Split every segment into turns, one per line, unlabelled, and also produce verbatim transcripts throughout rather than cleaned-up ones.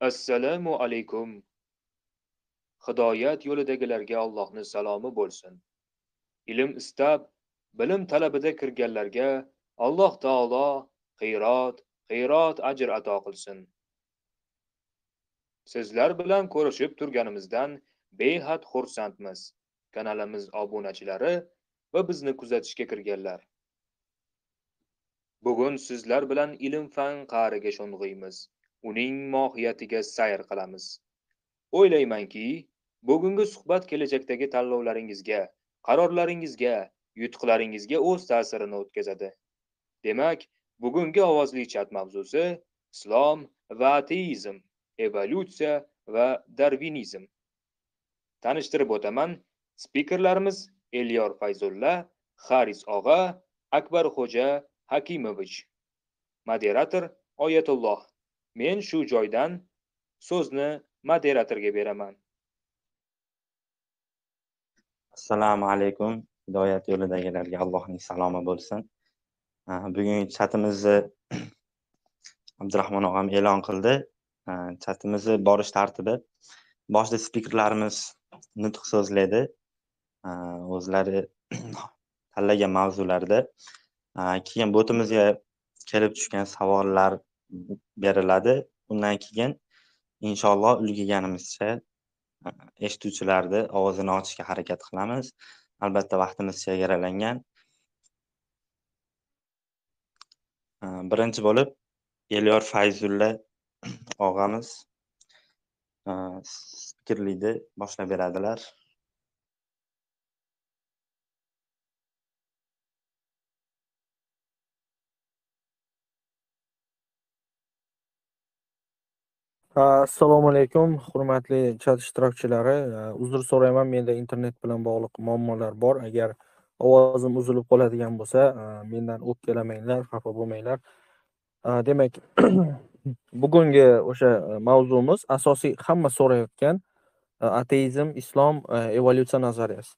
Assalomu alaykum. Hidoyat yo'lidagilarga Allohning salomi bo'lsin. Ilm istab, bilim talabida kirganlarga Alloh taolo xiyrat, xiyrat ajr ato qilsin. Sizlar bilan ko'rishib turganimizdan behad xursandmiz. Kanalimiz obunachilari va bizni kuzatishga kirganlar. Bugun sizlar bilan ilm-fan qa'riga sho'ng'iymiz. Uning mohiyatiga sayr qilamiz. O'ylaymanki, bugungi suhbat kelajakdagi tanlovlaringizga, qarorlaringizga, yutuqlaringizga o'z ta'sirini o'tkazadi. Demak, bugungi ovozli chat mavzusi islom va ateizm, evolyutsiya va darvinizm. Tanishtirib o'taman, spikerlarimiz Elyor Fayzulla, Haris og'a, Akbarxo'ja Hakimovich. Moderator Oyatulloh. Men shu joydan so'zni moderatorga beraman.
Assalomu alaykum. Hidoyat yo'lidagilarga Allohning salomi bo'lsin. Bugungi chatimizni Abdurahmon og'am e'lon qildi. Chatimizni borish tartibi: boshida spikerlarimiz nutq so'zlaydi. O'zlari tanlagan mavzularda. Keyin botimizga kelib tushgan savollar beriladi. Undan keyin inshaalloh ulgurganimizcha eshituvchilarni ovozini ochishga harakat qilamiz. Albatta vaqtimiz chegaralangan. Birinchi bo'lib Elyor Fayzulla og'amiz spikerlikni boshlab beradilar.
Assalomu alaykum, hurmatli chat ishtirokchilari. Uzr so'rayman, menda internet bilan bog'liq muammolar bor. Agar ovozim uzilib qoladigan bo'lsa, mendan o'pkalamanglar, xafa bo'lmanglar. Demak, bugungi o'sha mavzumiz asosiy hamma so'rayotgan ateizm, islom, evolyutsiya nazariyasi.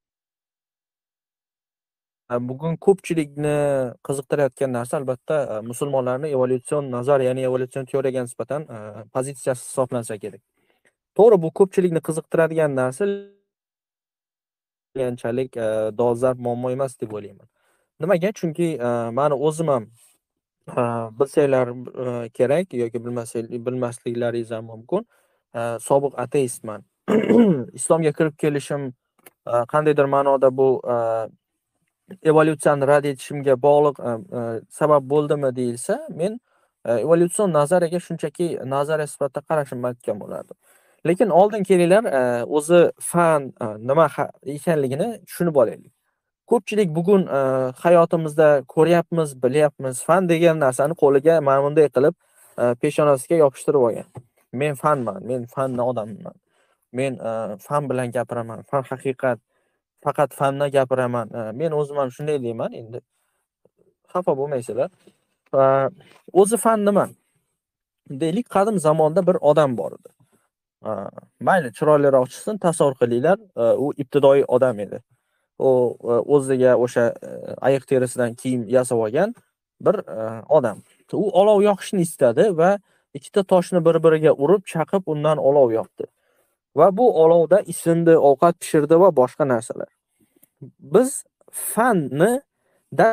Bugun ko'pchilikni qiziqtirayotgan narsa albatta musulmonlarning evolyutsion nazariya, ya'ni evolyutsion teoriyaga nisbatan pozitsiyasi hisoblansa kerak. To'g'ri, bu ko'pchilikni qiziqtiradigan narsa, qanchalik dolzarb muammo emas deb o'ylayman. Nimaga? Chunki meni o'zim ham bilsanglar kerak yoki bilmasliklaringiz ham mumkin. Sobiq ateistman. Islomga kirib kelishim qandaydir ma'noda bu evolyutsiyani rad etishimga bog'liq sabab bo'ldimi deyilsa, men evolyutsion nazariyaga shunchaki nazariya sifatida qarashim mumkin bo'lardi. Lekin oldin kelinglar, o'zi fan nima ekanligini tushunib olaylik. Ko'pchilik bugun hayotimizda ko'ryapmiz, bilyapmiz, fan degan narsani qo'liga mana bunday qilib peshonasiga yopishtirib olgan. Men fanman, men fanni odamman. Men fan bilan gapiraman, fan haqiqat, faqat fanni gapiraman. Men o'zim ham shunday deyman, endi xafa bo'lmaysizlar. O'zi fan nima? Deylik, qadim zamonda bir odam bor edi. Mayli, chiroyliroq chiqsin, tasavvur qilinglar, u ibtidoiy odam edi. U o'ziga o'sha ayiq terisidan kiyim yasab olgan bir odam. U olov yoqishni istadi va ikkita toshni bir-biriga urib, chaqib, undan olov yoqdi. Va bu olovda isindi, ovqat pishirdi va boshqa narsalar. Biz fanni da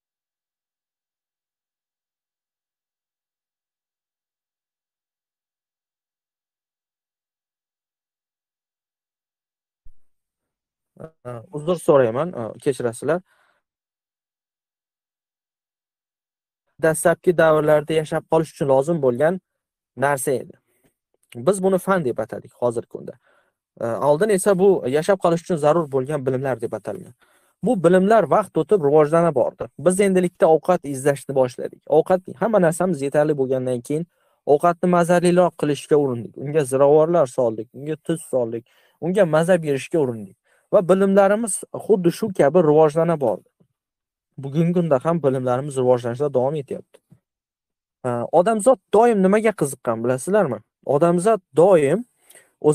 uzr so'rayman, kechirasizlar. Dastlabki davrlarda yashab qolish uchun lozim bo'lgan narsa edi. Biz buni fan deb atadik hozirgi kunda. Oldin esa bu yashab qolish uchun zarur bo'lgan bilimlar deb atalgan. Bu bilimlar vaqt o'tib rivojlana bordi. Biz endilikda ovqat izlashni boshladik. Ovqat, hamma narsamiz yetarli bo'lgandan keyin ovqatni mazaliroq qilishga urindik. Unga ziravorlar soldik, unga tuz soldik, unga maza berishga urindik. Va bilimlarimiz xuddi shu kabi rivojlana bordi. Bugungi kunda ham bilimlarimiz rivojlanishda davom etyapti. Odamzod doim nimaga qiziqqan, bilasizlarmi? Odamzod doim o'z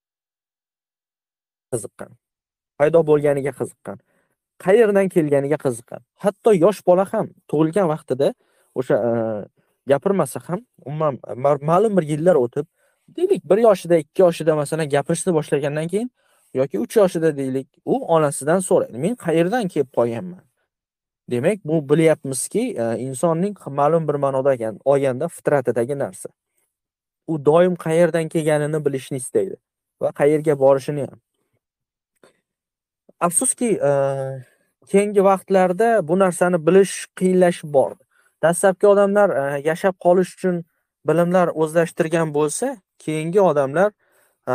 qiziqqan. Paydo bo'lganiga qiziqqan. Qayerdan kelganiga qiziqqan. Hatto yosh bola ham tug'ilgan vaqtida o'sha gapirmasa ham, umuman ma'lum bir yillar o'tib, deylik bir yoshida, ikki yoshida masalan gapirishni boshlagandan keyin yoki uch yoshida deylik, u onasidan so'raydi. Men qayerdan kelib qolganman? Demak, bu bilyapmizki, e, insonning ma'lum bir ma'noda ekan, olganda fitratidagi narsa. U doim qayerdan kelganini bilishni istaydi va qayerga borishini ham. Afsuski, e, keyingi vaqtlarda bu narsani bilish qiyinlashib bordi. Dastlabki odamlar e, yashab qolish uchun bilimlar o'zlashtirgan bo'lsa, keyingi odamlar e,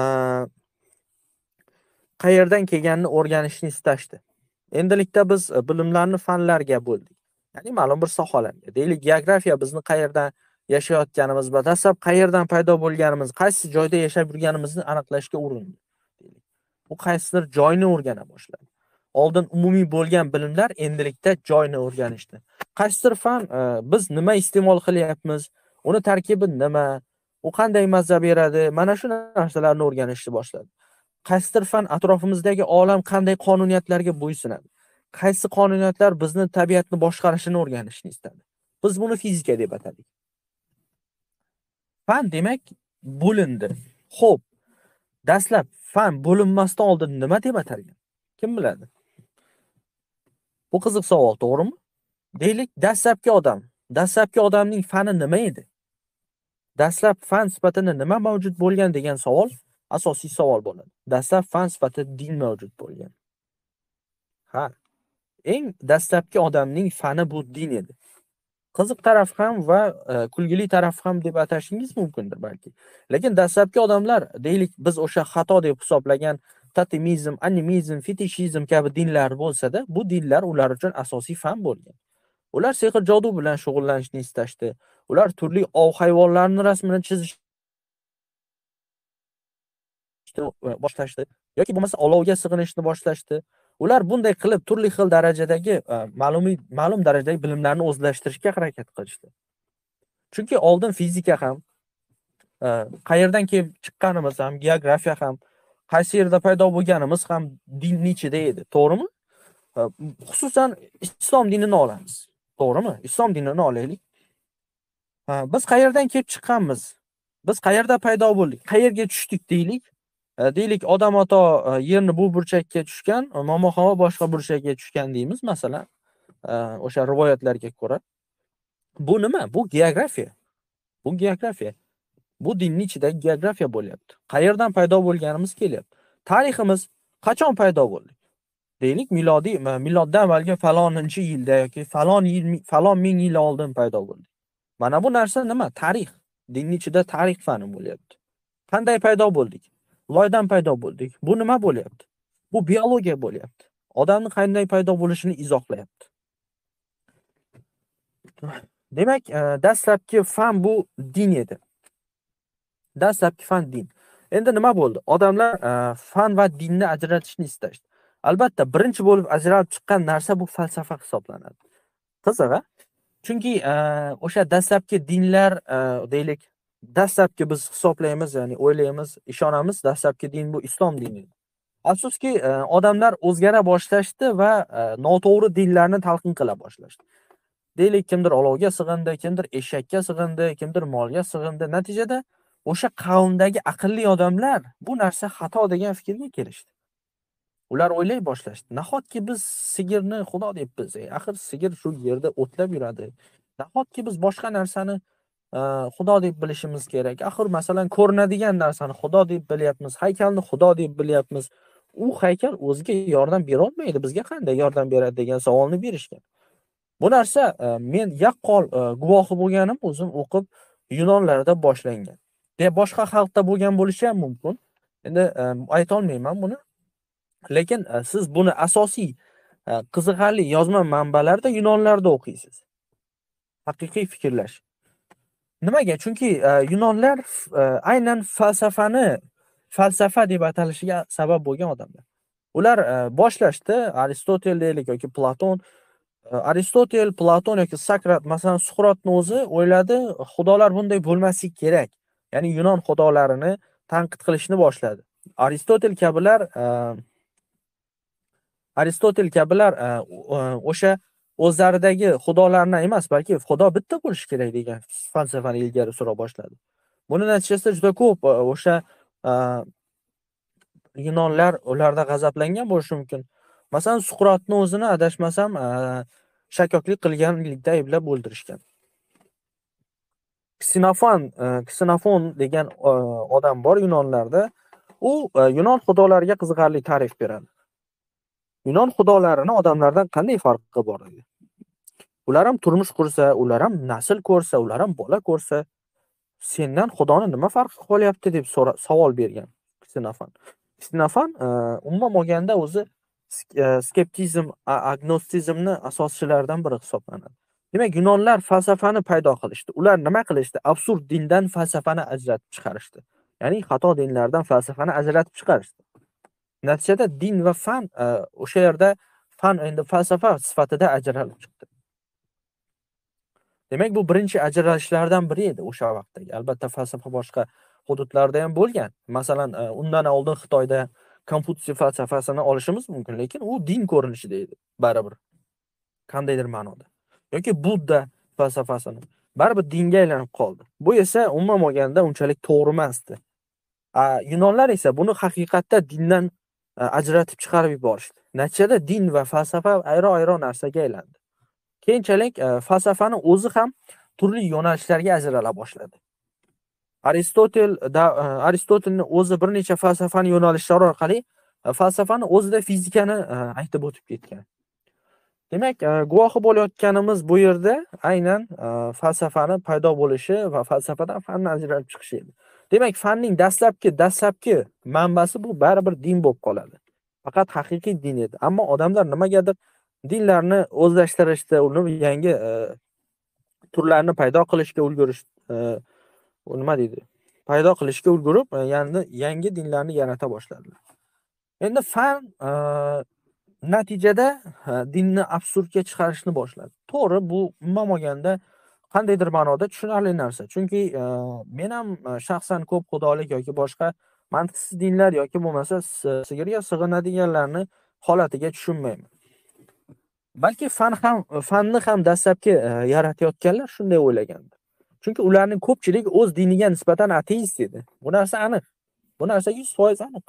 qayerdan kelganini o'rganishni istashdi. Endilikda biz e, bilimlarni fanlarga bo'ldik. Ya'ni ma'lum bir sohalarga. Deylik, geografiya bizni qayerdan yashayotganimiz va dastlab qayerdan paydo bo'lganimiz, qaysi joyda yashab yurganimizni aniqlashga urindi. Bu qaysidir joyni o'rgana boshladi. Oldin umumiy bo'lgan bilimlar endilikda joyni o'rganishdi. Qaysidir fan e, biz nima iste'mol qilyapmiz, uni tarkibi nima, u qanday mazza beradi, mana shu narsalarni o'rganishni boshladi. Qaysidir fan atrofimizdagi olam qanday qonuniyatlarga bo'ysunadi, qaysi qonuniyatlar bizni tabiatni boshqarishini o'rganishni istadi. Biz buni fizika deb atadik. Fan demak bo'lindi. Xo'p, dastlab fan bo'linmasdan oldin nima deb atalgan? Kim biladi? Bu qiziq savol, to'g'rimi? Deylik, dastlabki odam, dastlabki odamning fani nima edi? Dastlab fan sifatida nima mavjud bo'lgan degan savol asosiy savol bo'ladi. Dastlab fan sifatida din mavjud bo'lgan. Ha. Eng dastlabki odamning fani bu din edi. Qiziq taraf ham va e, kulgili taraf ham deb atashingiz mumkindir balki. Lekin dastlabki odamlar, deylik, biz o'sha xato deb hisoblagan totemizm, animizm, fetishizm kabi dinlar bo'lsa-da, bu dinlar ular uchun asosiy fan bo'lgan. Ular sehr jodu bilan shug'ullanishni istashdi. Ular turli ov hayvonlarning rasmini chizishni boshlashdi yoki bo'lmasa olovga sig'inishni boshlashdi. Ular bunday qilib turli xil darajadagi ma'lum ma'lum darajadagi bilimlarni o'zlashtirishga harakat qilishdi. Chunki oldin fizika ham, qayerdan kelib chiqqanimiz ham, geografiya ham, qaysi yerda paydo bo'lganimiz ham dinning ichida edi, to'g'rimi? Xususan islom dinini olamiz. To'g'rimi? Islom dinini olaylik. Biz qayerdan kelib chiqqanmiz? Biz qayerda paydo bo'ldik? Qayerga tushdik deylik? Deylik, odam ato yerni bu burchakka tushgan, momohavo boshqa burchakka tushgan deymiz, masalan, o'sha rivoyatlarga ko'ra. Bu nima? Bu geografiya. Bu geografiya. Bu dinning ichidagi geografiya bo'lyapti. Qayerdan paydo bo'lganimiz kelyapti. Tariximiz qachon paydo bo'ldik? Deylik, milodiy miloddan avvalgi faloninchi yilda yoki falon yil falon ming yil oldin paydo bo'ldik. Mana bu narsa nima? Tarix. Dinning ichida tarix fani bo'lyapti. Qanday paydo bo'ldik? Loydan paydo bo'ldik. Bu nima bo'lyapti? Bu biologiya bo'lyapti. Odamning qanday paydo bo'lishini izohlayapti. Demak, dastlabki fan bu din edi. Dastlabki fan din. Endi nima bo'ldi? Odamlar fan va dinni ajratishni istashdi. Albatta, birinchi bo'lib ajralib chiqqan narsa bu falsafa hisoblanadi. Qiziq-a? Chunki o'sha dastlabki dinlar, deylik, dastlabki biz hisoblaymiz, ya'ni o'ylaymiz, ishonamiz, dastlabki din bu islom dini. Afsuski, odamlar o'zgara boshlashdi va noto'g'ri dinlarni talqin qila boshlashdi. Deylik, kimdir olovga sig'indi, kimdir eshakka sig'indi, kimdir molga sig'indi. Natijada o'sha qavmdagi aqlli odamlar bu narsa xato degan fikrga kelishdi. Ular o'ylay boshlashdi. Nahotki biz sigirni xudo debmiz? Axir sigir shu yerda o'tlab yuradi. Nahotki biz boshqa narsani xudo deb bilishimiz kerak. Axir masalan ko'rinadigan narsani xudo deb bilyapmiz, haykalni xudo deb bilyapmiz. U haykal o'ziga yordam bera olmaydi, bizga qanday yordam beradi degan savolni berishgan. Bu narsa men yaqqol guvohi bo'lganim, o'zim o'qib Yunonlarda boshlangan. De boshqa xalqda bo'lgan bo'lishi ham mumkin. Endi ayta olmayman buni. Lekin siz buni asosiy qiziqarli yozma manbalarda Yunonlarda o'qiysiz. Haqiqiy fikrlash. Nimaga? Chunki Yunonlar aynan falsafani falsafa deb atalishiga sabab bo'lgan odamlar. Ular boshlashdi, Aristotel deylik yoki Platon, Aristotel, Platon yoki Sokrat, masalan, Suqrotni o'zi o'yladi, xudolar bunday bo'lmasligi kerak. Ya'ni Yunon xudolarini tanqid qilishni boshladi. Aristotel kabilar Aristotel kabilar o'sha o'zlaridagi xudolarni emas, balki xudo bitta bo'lishi kerak degan falsafani ilgari sura boshladi. Buni natijasida juda ko'p e, o'sha e, Yunonlar ularda g'azablangan bo'lishi mumkin. Masalan, Suqrotni o'zini adashmasam, e, shakkoklik qilganlikda ayblab o'ldirishgan. Ksenofon, e, Ksenofon degan e, odam bor Yunonlarda. U e, Yunon xudolariga qiziqarli ta'rif beradi. Yunon xudolarini odamlardan qanday farqi bor edi? Ular ham turmush qursa, ular ham nasl ko'rsa, ular ham bola ko'rsa, sendan Xudoni nima farqi qolyapti deb so'ra- savol bergan Ksenofon. Ksenofon e, umuman olganda o'zi sk- e, skeptizm, a- agnostizmni asoschilaridan biri hisoblanadi. Demak, Yunonlar falsafani paydo qilishdi. Ular nima qilishdi? Absurd dindan falsafani ajratib chiqarishdi. Ya'ni xato dinlardan falsafani ajratib chiqarishdi. Natijada din va fan e, o'sha yerda fan endi falsafa sifatida ajralib chiqdi. Demak, bu birinchi ajralishlardan biri edi o'sha vaqtdagi. Albatta, falsafa boshqa hududlarda ham bo'lgan. Masalan, e, undan oldin Xitoyda Konfutsiy falsafasini olishimiz mumkin, lekin u din ko'rinishida edi, baribir. Qandaydir ma'noda. Yoki Budda falsafasini baribir dinga aylanib qoldi. Bu esa umuman olganda unchalik to'g'ri emasdi. A, Yunonlar esa buni haqiqatda dindan e, ajratib chiqarib yuborishdi. Natijada din va falsafa ayro-ayro narsaga aylandi. Keyinchalik e, falsafani o'zi ham turli yo'nalishlarga ajrala boshladi. Aristotel da e, Aristotelning o'zi bir necha falsafani yo'nalishlari orqali e, falsafani o'zida fizikani e, aytib o'tib ketgan. Demak, e, guvohi bo'layotganimiz bu yerda aynan e, falsafani paydo bo'lishi va falsafadan fanni ajralib chiqishi edi. Demak, fanning dastlabki dastlabki manbasi bu baribir din bo'lib qoladi. Faqat haqiqiy din edi. Ammo odamlar nimagadir dinlarni o'zlashtirishda, uni yangi e, turlarni paydo qilishga ulgurish, e, u nima deydi? Paydo qilishga ulgurib, e, yangi yangi dinlarni yarata boshladilar. Endi fan e, natijada e, dinni absurdga chiqarishni boshladi. To'g'ri, bu umuman olganda qandaydir ma'noda tushunarli narsa. Chunki e, men ham e, shaxsan ko'p xudolik yoki boshqa mantiqsiz dinlar yoki bo'lmasa s- sigirga sig'inadiganlarni holatiga tushunmayman. Balki fan ham fanni ham dastlabki e, yaratayotganlar shunday o'ylagandir. Chunki ularning ko'pchiligi o'z diniga nisbatan ateist edi. Bu narsa aniq. Bu narsa yuz foiz aniq.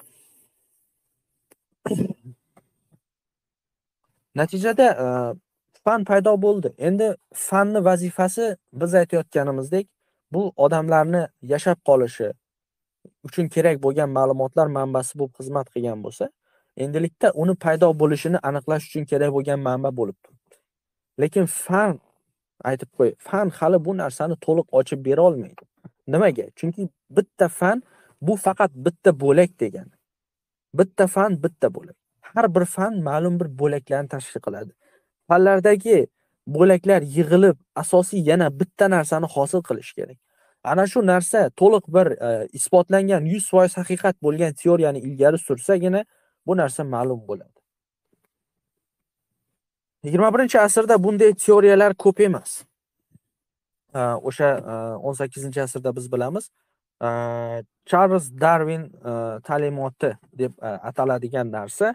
Natijada e, fan paydo bo'ldi. Endi fanni vazifasi biz aytayotganimizdek, bu odamlarni yashab qolishi uchun kerak bo'lgan ma'lumotlar manbasi bo'lib xizmat qilgan bo'lsa, endilikda uni paydo bo'lishini aniqlash uchun kerak bo'lgan manba bo'lib turibdi. Lekin fan, aytib qo'y, fan hali bu narsani to'liq ochib bera olmaydi. Nimaga? Chunki bitta fan bu faqat bitta bo'lak degani. Bitta fan bitta bo'lak. Har bir fan ma'lum bir bo'laklarni tashkil qiladi. Fanlardagi bo'laklar yig'ilib asosiy yana bitta narsani hosil qilish kerak. Ana shu narsa to'liq bir e, isbotlangan yuz foiz haqiqat bo'lgan teoriyani ilgari sursagina bu narsa ma'lum bo'ladi. yigirma birinchi asrda bunday teoriyalar ko'p emas. E, o'sha e, o'n sakkizinchi asrda biz bilamiz, e, Charles Darwin e, ta'limoti deb e, ataladigan narsa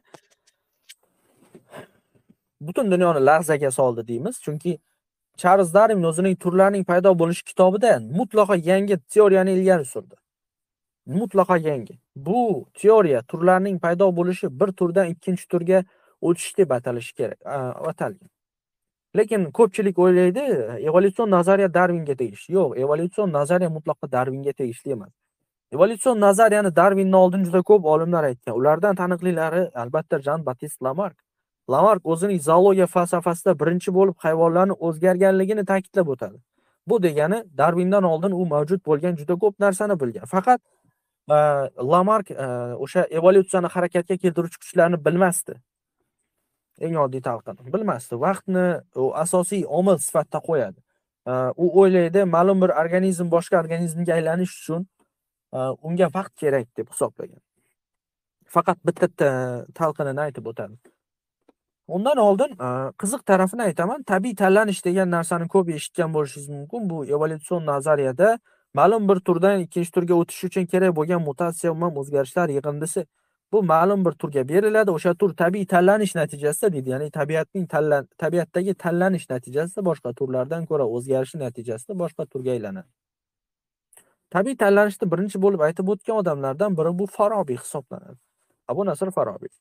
butun dunyoni larzaga soldi deymiz. Chunki Charles Darwin o'zining turlarning paydo bo'lishi kitobida mutlaqo yangi teoriyani ilgari surdi. Mutlaqo yangi. Bu teoriya turlarning paydo bo'lishi bir turdan ikkinchi turga o'tish deb atalishi kerak, atalgan. Lekin ko'pchilik o'ylaydi, evolyutsion nazariya Darwinga tegishli. Yo'q, evolyutsion nazariya mutlaqo Darwinga tegishli emas. Evolyutsion nazariyani Darwindan oldin juda ko'p olimlar aytgan. Ulardan taniqlilari albatta Jean-Baptiste Lamarck. Lamarck o'zining zoologiya falsafasida birinchi bo'lib hayvonlarning o'zgarganligini ta'kidlab o'tadi. Bu degani Darwindan oldin u mavjud bo'lgan juda ko'p narsani bilgan. Faqat e, Lamarck e, o'sha evolyutsiyani harakatga keltiruvchi kuchlarni bilmasdi. Eng oddiy talqin bilmasdi. Vaqtni u asosiy omil sifatida qo'yadi. E, u o'ylaydi, ma'lum bir organizm boshqa organizmga aylanish uchun e, unga vaqt kerak deb hisoblagan. Faqat bitta talqinini aytib o'tadi. Undan oldin qiziq tarafini aytaman. Tabiiy tanlanish degan narsani ko'p eshitgan bo'lishingiz mumkin. Bu evolyutsion nazariyada ma'lum bir turdan ikkinchi turga o'tish uchun kerak bo'lgan mutatsiya va o'zgarishlar yig'indisi. Bu ma'lum bir turga beriladi. O'sha tur tabiiy tanlanish natijasida deydi. Ya'ni tabiatning tanlan tabiatdagi tanlanish natijasida boshqa turlardan ko'ra o'zgarishi natijasida boshqa turga aylanadi. tabiiy tanlanishni birinchi bo'lib aytib o'tgan odamlardan biri bu Farabiy hisoblanadi. Abu Nasr Farabiy.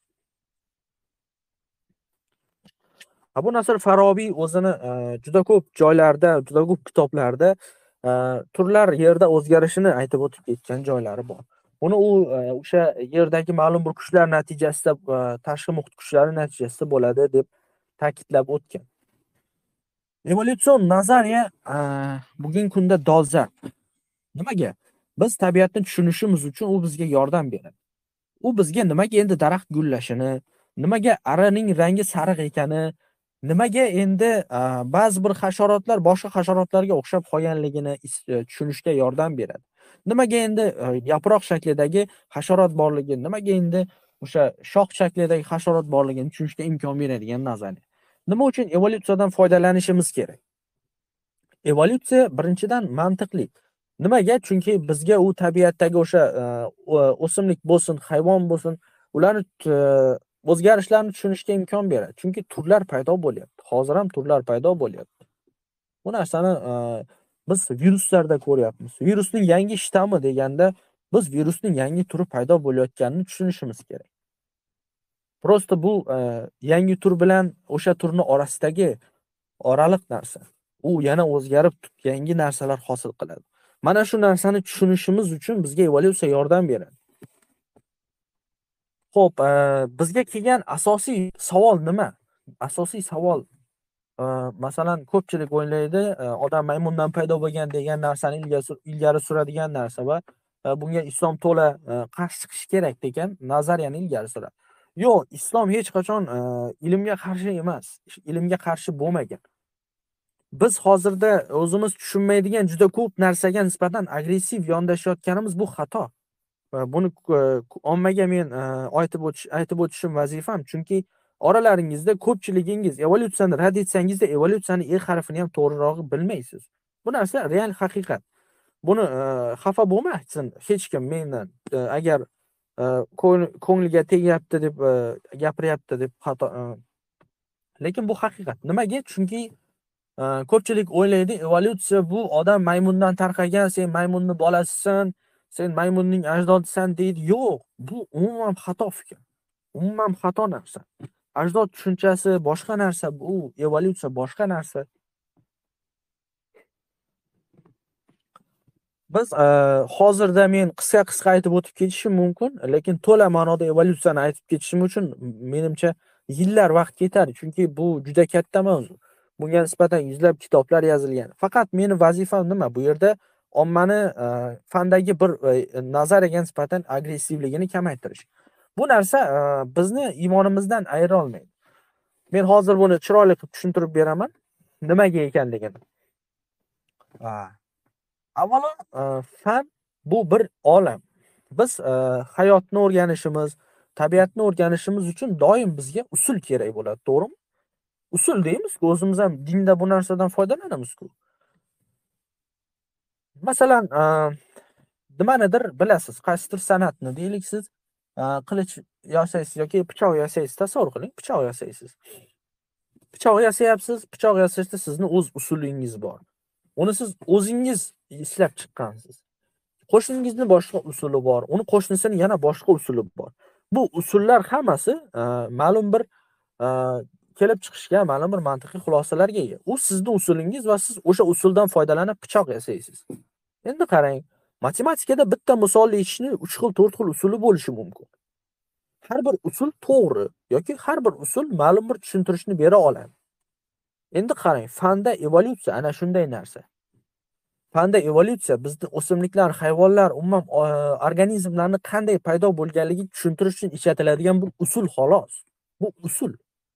Abu Nasr Farabiy o'zini e, juda ko'p joylarda, juda ko'p kitoblarda e, turlar yerda o'zgarishini aytib o'tib ketgan joylari bor. Buni u e, o'sha yerdagi ma'lum bir kuchlar natijasida, e, tashqi muhit kuchlari natijasida bo'ladi deb ta'kidlab o'tgan. Evolyutsion nazariya e, bugungi kunda dolzarb. Nimaga? Biz tabiatni tushunishimiz uchun u bizga yordam beradi. U bizga nimaga endi daraxt gullashini, nimaga arining rangi sariq ekani, nimaga endi e, ba'zi bir hasharotlar boshqa hasharotlarga o'xshab qolganligini tushunishga yordam beradi. Nimaga endi e, yaproq shaklidagi hasharot borligi, nimaga endi o'sha shox shaklidagi hasharot borligini tushunishga imkon beradigan nazariya. Nima uchun evolyutsiyadan foydalanishimiz kerak? Evolyutsiya birinchidan mantiqli. Nimaga? Chunki bizga u tabiatdagi o'sha e, o'simlik bo'lsin, hayvon bo'lsin, ularni e, o'zgarishlarini tushunishga imkon beradi. Chunki turlar paydo bo'lyapti. Hozir ham turlar paydo bo'lyapti. Bu narsani e, biz viruslarda ko'ryapmiz. Virusning yangi shtammi deganda biz virusning yangi turi paydo bo'layotganini tushunishimiz kerak. Prosta bu e, yangi tur bilan o'sha turning orasidagi oraliq narsa. U yana o'zgarib yangi narsalar hosil qiladi. Mana shu narsani tushunishimiz uchun bizga evolyutsiya yordam beradi. Xo'p, e, bizga kelgan asosiy savol nima? Asosiy savol e, masalan ko'pchilik o'ylaydi, e, odam maymundan paydo bo'lgan degan narsani ilgari suradigan narsa va e, bunga islom to'la e, qarshi chiqishi kerak degan nazariyani ilgari suradi. Yo'q, islom hech qachon e, ilmga qarshi emas, ilmga qarshi bo'lmagan. Biz hozirda o'zimiz tushunmaydigan juda ko'p narsaga nisbatan agressiv yondashayotganimiz bu xato. Buni ommaga men aytib o'tish aytib o'tishim vazifam, chunki oralaringizda ko'pchiligingiz evolyutsiyani rad etsangizda evolyutsiyani e harfini ham to'g'rirog'i bilmaysiz. Bu narsa real haqiqat. Buni xafa bo'lmasin hech kim mendan agar ko'ngliga tegyapti deb gapiryapti deb xato. Lekin bu haqiqat. Nimaga? Chunki ko'pchilik o'ylaydi, evolyutsiya bu odam maymundan tarqagan, sen maymunning bolasisan, sen maymunning ajdodisan deydi. Yo'q, bu umuman xato fikr. Umuman xato narsa. Ajdod tushunchasi boshqa narsa, bu evolyutsiya boshqa narsa. Biz e, hozirda men qisqa-qisqa aytib o'tib ketishim mumkin, lekin to'la ma'noda evolyutsiyani aytib ketishim uchun menimcha yillar vaqt ketadi, chunki bu juda katta mavzu. Bunga nisbatan yuzlab kitoblar yozilgan. Faqat meni vazifam nima? Bu yerda ommani e, fandagi bir e, nazariyaga nisbatan agressivligini kamaytirish. Bu narsa e, bizni iymonimizdan ayira olmaydi. Men hozir buni chiroyli qilib tushuntirib beraman. Nimaga ekanligini. Avvalo, e, fan bu bir olam. Biz e, hayotni o'rganishimiz, tabiatni o'rganishimiz uchun doim bizga usul kerak bo'ladi, to'g'rimi? Usul deymiz-ku, o'zimiz ham dinda bu narsadan foydalanamiz-ku. Masalan, e, nimanidir bilasiz, qaysidir san'atni deylik siz e, qilich yasaysiz yoki pichoq yasaysiz, tasavvur qiling, pichoq yasaysiz. Pichoq yasayapsiz, pichoq yasashda sizni o'z usulingiz bor. Uni siz o'zingiz ishlab chiqqansiz. Qo'shningizni boshqa usuli bor, uni qo'shnisining yana boshqa usuli bor. Bu usullar hammasi e, ma'lum bir e, kelib chiqishga ma'lum bir mantiqiy xulosalarga ega. U sizning usulingiz va siz o'sha usuldan foydalanib pichoq yasaysiz. Endi qarang, matematikada bitta misolni yechishning uch xil, to'rt xil usuli bo'lishi mumkin. Har bir usul to'g'ri yoki har bir usul ma'lum bir tushuntirishni bera oladi. Endi qarang, fanda evolyutsiya ana shunday narsa. Fanda evolyutsiya bizni o'simliklar, hayvonlar, umuman organizmlarni qanday paydo bo'lganligini tushuntirish uchun ishlatiladigan bir usul xolos. Bu usul.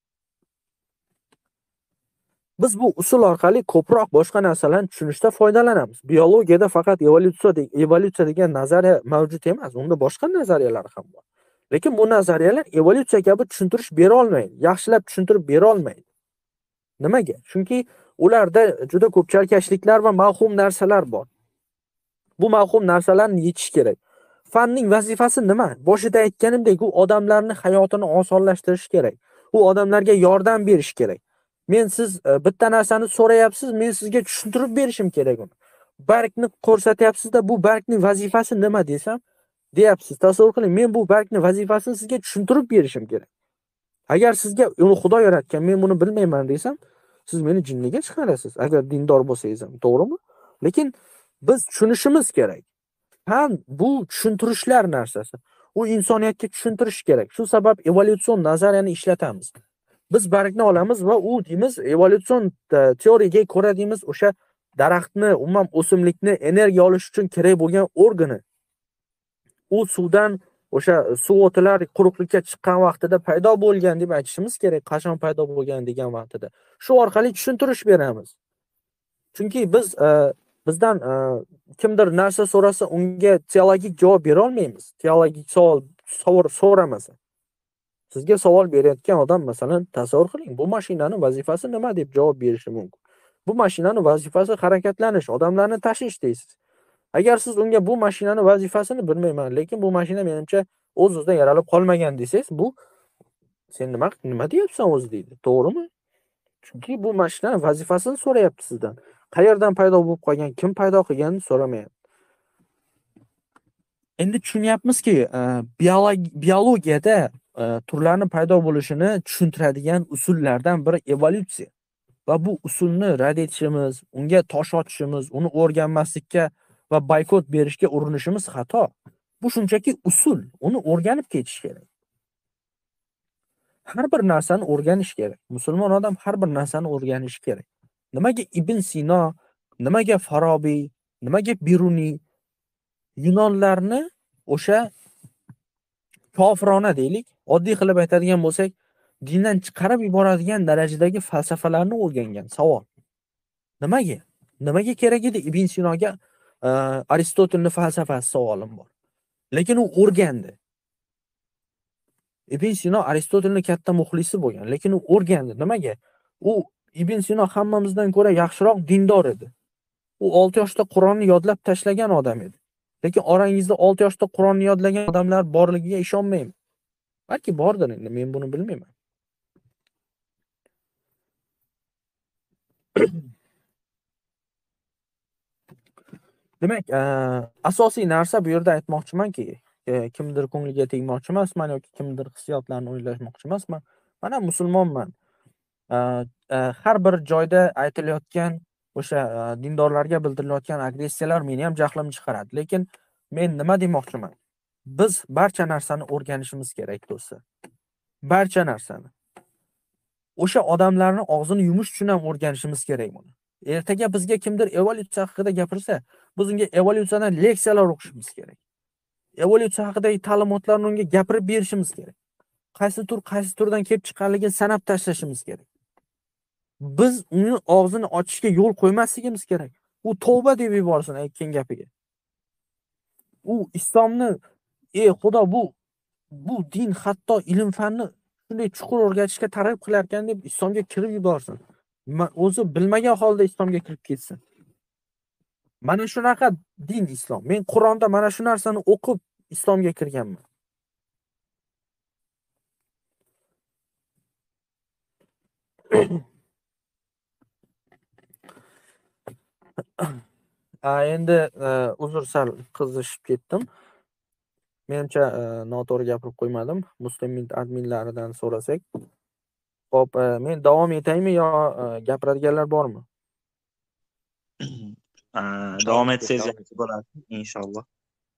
Biz bu usul orqali ko'proq boshqa narsalarni tushunishda foydalanamiz. Biologiyada faqat evolyutsiya evolyutsiya degan nazariya mavjud emas, unda boshqa nazariyalar ham bor. Lekin bu nazariyalar evolyutsiya kabi tushuntirish bera olmaydi, yaxshilab tushuntirib bera olmaydi. Nimaga? Chunki ularda juda ko'p chalkashliklar va mavhum narsalar bor. Bu mavhum narsalarni yechish kerak. Fanning vazifasi nima? Boshida aytganimdek, u odamlarning hayotini osonlashtirish kerak. U odamlarga yordam berish kerak. Men siz bitta narsani so'rayapsiz, men sizga tushuntirib berishim kerak uni. bargni ko'rsatyapsizda, bu bargning vazifasi nima desam, deyapsiz. Tasavvur qiling, men bu bargning vazifasini sizga tushuntirib berishim kerak. Agar sizga uni Xudo yaratgan, men buni bilmayman desam, siz meni jinniga chiqarasiz. Agar dindor bo'lsangiz ham, to'g'rimi? Lekin biz tushunishimiz kerak. Fan bu tushuntirishlar narsasi. U insoniyatga tushuntirish kerak. Shu sabab evolyutsion nazariyani ishlatamiz. Biz bargni olamiz va u deymiz evolyutsion teoriyaga ko'ra deymiz o'sha daraxtni, umuman o'simlikni energiya olish uchun kerak bo'lgan organi. U suvdan o'sha suv o'tlar quruqlikka chiqqan vaqtida paydo bo'lgan deb aytishimiz kerak. Qachon paydo bo'lgan degan vaqtida. Shu orqali tushuntirish beramiz. Chunki biz bizdan kimdir narsa so'rasa, unga teologik javob bera olmaymiz. Teologik savol so'ramasa. Sizga savol berayotgan odam masalan tasavvur qiling, bu mashinaning vazifasi nima deb javob berishi mumkin. Bu mashinaning vazifasi harakatlanish, odamlarni tashish deysiz. Agar siz unga bu mashinaning vazifasini bilmayman, lekin bu mashina menimcha o'z-o'zidan yaralib qolmagan desangiz, bu sen nima nima deyapsan o'zi deydi. To'g'rimi? Chunki bu mashinaning vazifasini so'rayapti sizdan. Qayerdan paydo bo'lib qolgan, kim paydo qilganini so'ramayapti. Endi tushunyapmizki, biologiyada turlarning paydo bo'lishini tushuntiradigan usullardan biri evolyutsiya. Va bu usulni rad etishimiz, unga tosh otishimiz, uni o'rganmaslikka va boykot berishga urinishimiz xato. Bu shunchaki usul, uni o'rganib ketish kerak. Har bir narsani o'rganish kerak. Musulmon odam har bir narsani o'rganishi kerak. Nimaga Ibn Sino, nimaga Farabiy, nimaga Biruni Yunonlarni o'sha kofirona deylik, oddiy qilib aytadigan bo'lsak, dindan chiqarib yuboradigan darajadagi falsafalarni o'rgangan savol. Nimaga? Nimaga kerak edi Ibn Sinoga Aristotelning falsafasi savolim bor. Lekin u o'rgandi. Ibn Sino Aristotelning katta muxlisi bo'lgan, lekin u o'rgandi. Nimaga? U Ibn Sino hammamizdan ko'ra yaxshiroq dindor edi. U olti yoshda Qur'onni yodlab tashlagan odam edi. Lekin orangizda olti yoshda Qur'onni yodlagan odamlar borligiga ishonmayman. Balki bordir endi, men buni bilmayman. Demak, asosiy narsa bu yerda aytmoqchimanki, kimdir ko'ngliga tegmoqchi emasman yoki kimdir hissiyotlarini o'ylashmoqchi emasman. Mana musulmonman. Har bir joyda aytilayotgan o'sha dindorlarga bildirilayotgan agressiyalar meni ham jahlimni chiqaradi. Lekin men nima demoqchiman? Biz barcha narsani o'rganishimiz kerak do'stlar. Barcha narsani. O'sha odamlarni og'zini yumish uchun ham o'rganishimiz kerak buni. Ertaga bizga kimdir evolyutsiya haqida gapirsa, biz unga evolyutsiyadan leksiyalar o'qishimiz kerak. Evolyutsiya haqidagi ta'limotlarni unga gapirib berishimiz kerak. Qaysi tur qaysi turdan kelib chiqqanligini sanab tashlashimiz kerak. Biz uni og'zini ochishga yo'l qo'ymasligimiz kerak. U tavba deb yuborsin aytgan gapiga. U islomni, ey Xudo, bu bu din hatto ilm fanni shunday chuqur o'rgatishga targ'ib qilar ekan deb islomga kirib yuborsin. O'zi bilmagan holda islomga kirib ketsin. Mana shunaqa din islom. Men Qur'onda mana shu narsani o'qib islomga kirganman. Endi uzr, sal qizishib ketdim. Menimcha noto'g'ri gapirib qo'ymadim. Muslim adminlaridan so'rasak. Xo'p, men davom etaymi yo gapiradiganlar bormi?
Davom etsangiz yaxshi bo'ladi, inshaalloh.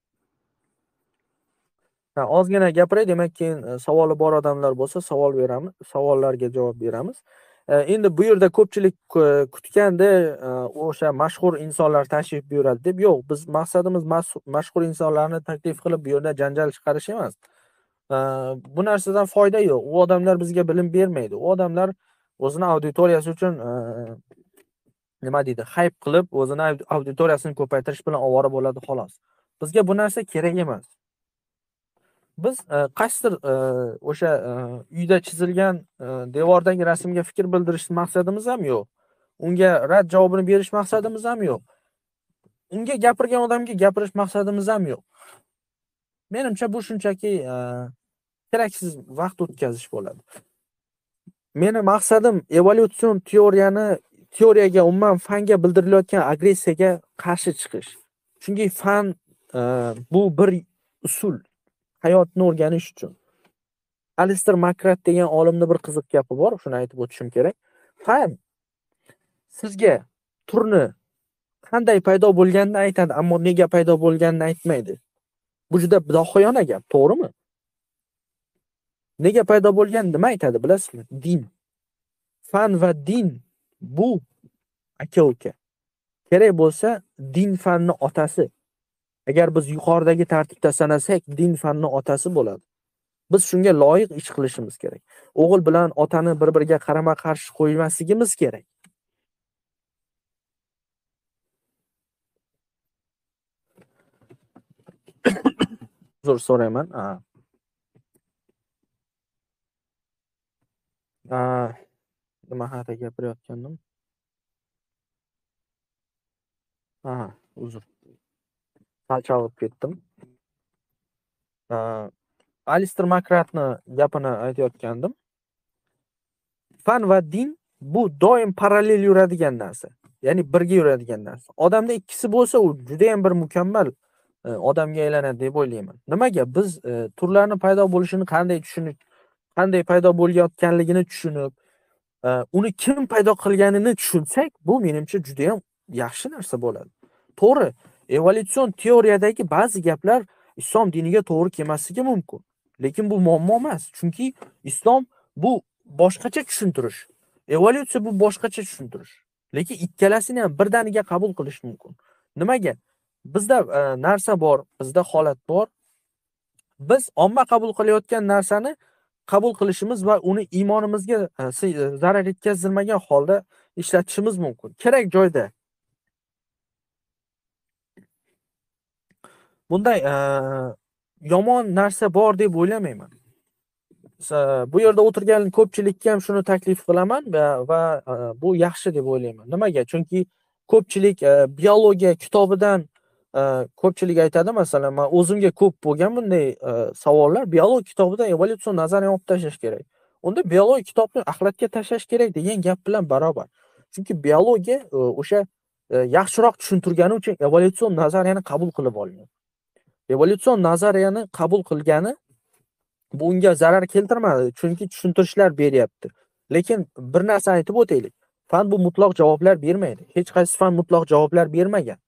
Ha, ozgina gapiray, demak keyin savoli bor odamlar bo'lsa savol beramiz, savollarga javob beramiz. Endi bu yerda ko'pchilik kutganda o'sha mashhur insonlar tashrif buyuradi deb, yo'q, biz maqsadimiz mashhur insonlarni taklif qilib bu yerda janjal chiqarish emas. Bu narsadan foyda yo'q. U odamlar bizga bilim bermaydi. U odamlar o'zini auditoriyasi uchun nima deydi, hype qilib, o'zini auditoriyasini ko'paytirish bilan ovora bo'ladi xolos. Bizga bu narsa kerak emas. Biz qaysidir o'sha uyda chizilgan devordagi rasmga fikr bildirish maqsadimiz ham yo'q. Unga rad javobini berish maqsadimiz ham yo'q. Unga gapirgan odamga gapirish maqsadimiz ham yo'q. Menimcha bu shunchaki keraksiz vaqt o'tkazish bo'ladi. Meni maqsadim evolyutsion teoriyani teoriyaga, umuman fanga bildirilayotgan agressiyaga qarshi chiqish. Chunki fan e, bu bir usul hayotni o'rganish uchun. Alister Makrat degan olimni bir qiziq gapi bor, shuni aytib o'tishim kerak. Fan sizga turni qanday paydo bo'lganini aytadi, ammo nega paydo bo'lganini aytmaydi. Bu juda dohiyona gap, to'g'rimi? Nega paydo bo'lgan nima aytadi bilasizmi? Din. Fan va din bu aka-uka. Kerak bo'lsa, din fanni otasi. Agar biz yuqoridagi tartibda sanasak, din fanni otasi bo'ladi. Biz shunga loyiq ish qilishimiz kerak. O'g'il bilan otani bir-biriga qarama-qarshi qo'ymasligimiz kerak. Uzr so'rayman. Ha. Ha, nima haqida gapirayotgandim? Ha, uzr. Sal chalg'ib ketdim. Ha, Alister Makratni gapini aytayotgandim. Fan va din bu doim parallel yuradigan narsa. Ya'ni birga yuradigan narsa. Odamda ikkisi bo'lsa, u juda ham bir mukammal e, odamga aylanadi deb o'ylayman. Nimaga? Biz e, turlarni paydo bo'lishini qanday tushunib, qanday paydo bo'layotganligini tushunib, e, uni kim paydo qilganini tushunsak, bu menimcha juda ham yaxshi narsa bo'ladi. To'g'ri, evolyutsion teoriyadagi ba'zi gaplar islom diniga to'g'ri kelmasligi mumkin. Lekin bu muammo emas, chunki islom bu boshqacha tushuntirish. Evolyutsiya bu boshqacha tushuntirish. Lekin ikkalasini ham birdaniga qabul qilish mumkin. Nimaga? Bizda e, narsa bor, bizda holat bor. Biz omma qabul qilayotgan narsani qabul qilishimiz va uni iymonimizga e, zarar yetkazilmagan holda ishlatishimiz mumkin. Kerak joyda. Bunday e, yomon narsa bor deb o'ylamayman. Bu yerda o'tirgan ko'pchilikka ham shuni taklif qilaman va, va e, bu yaxshi deb o'ylayman. Nimaga? Chunki ko'pchilik e, biologiya kitobidan e, ko'pchilik aytadi, masalan, men o'zimga ko'p bo'lgan bunday e, savollar. Biologiya kitobidan evolyutsion nazariyani olib tashlash kerak. Unda biologiya kitobni axlatga tashlash kerak degan gap bilan barobar. Chunki biologiya e, o'sha e, yaxshiroq tushuntirgani uchun evolyutsion nazariyani qabul qilib olgan. Evolyutsion nazariyani qabul qilgani bu unga zarar keltirmadi, chunki tushuntirishlar beryapti. Lekin bir narsa aytib o'taylik. Fan bu mutlaq javoblar bermaydi. Hech qaysi fan mutlaq javoblar bermagan.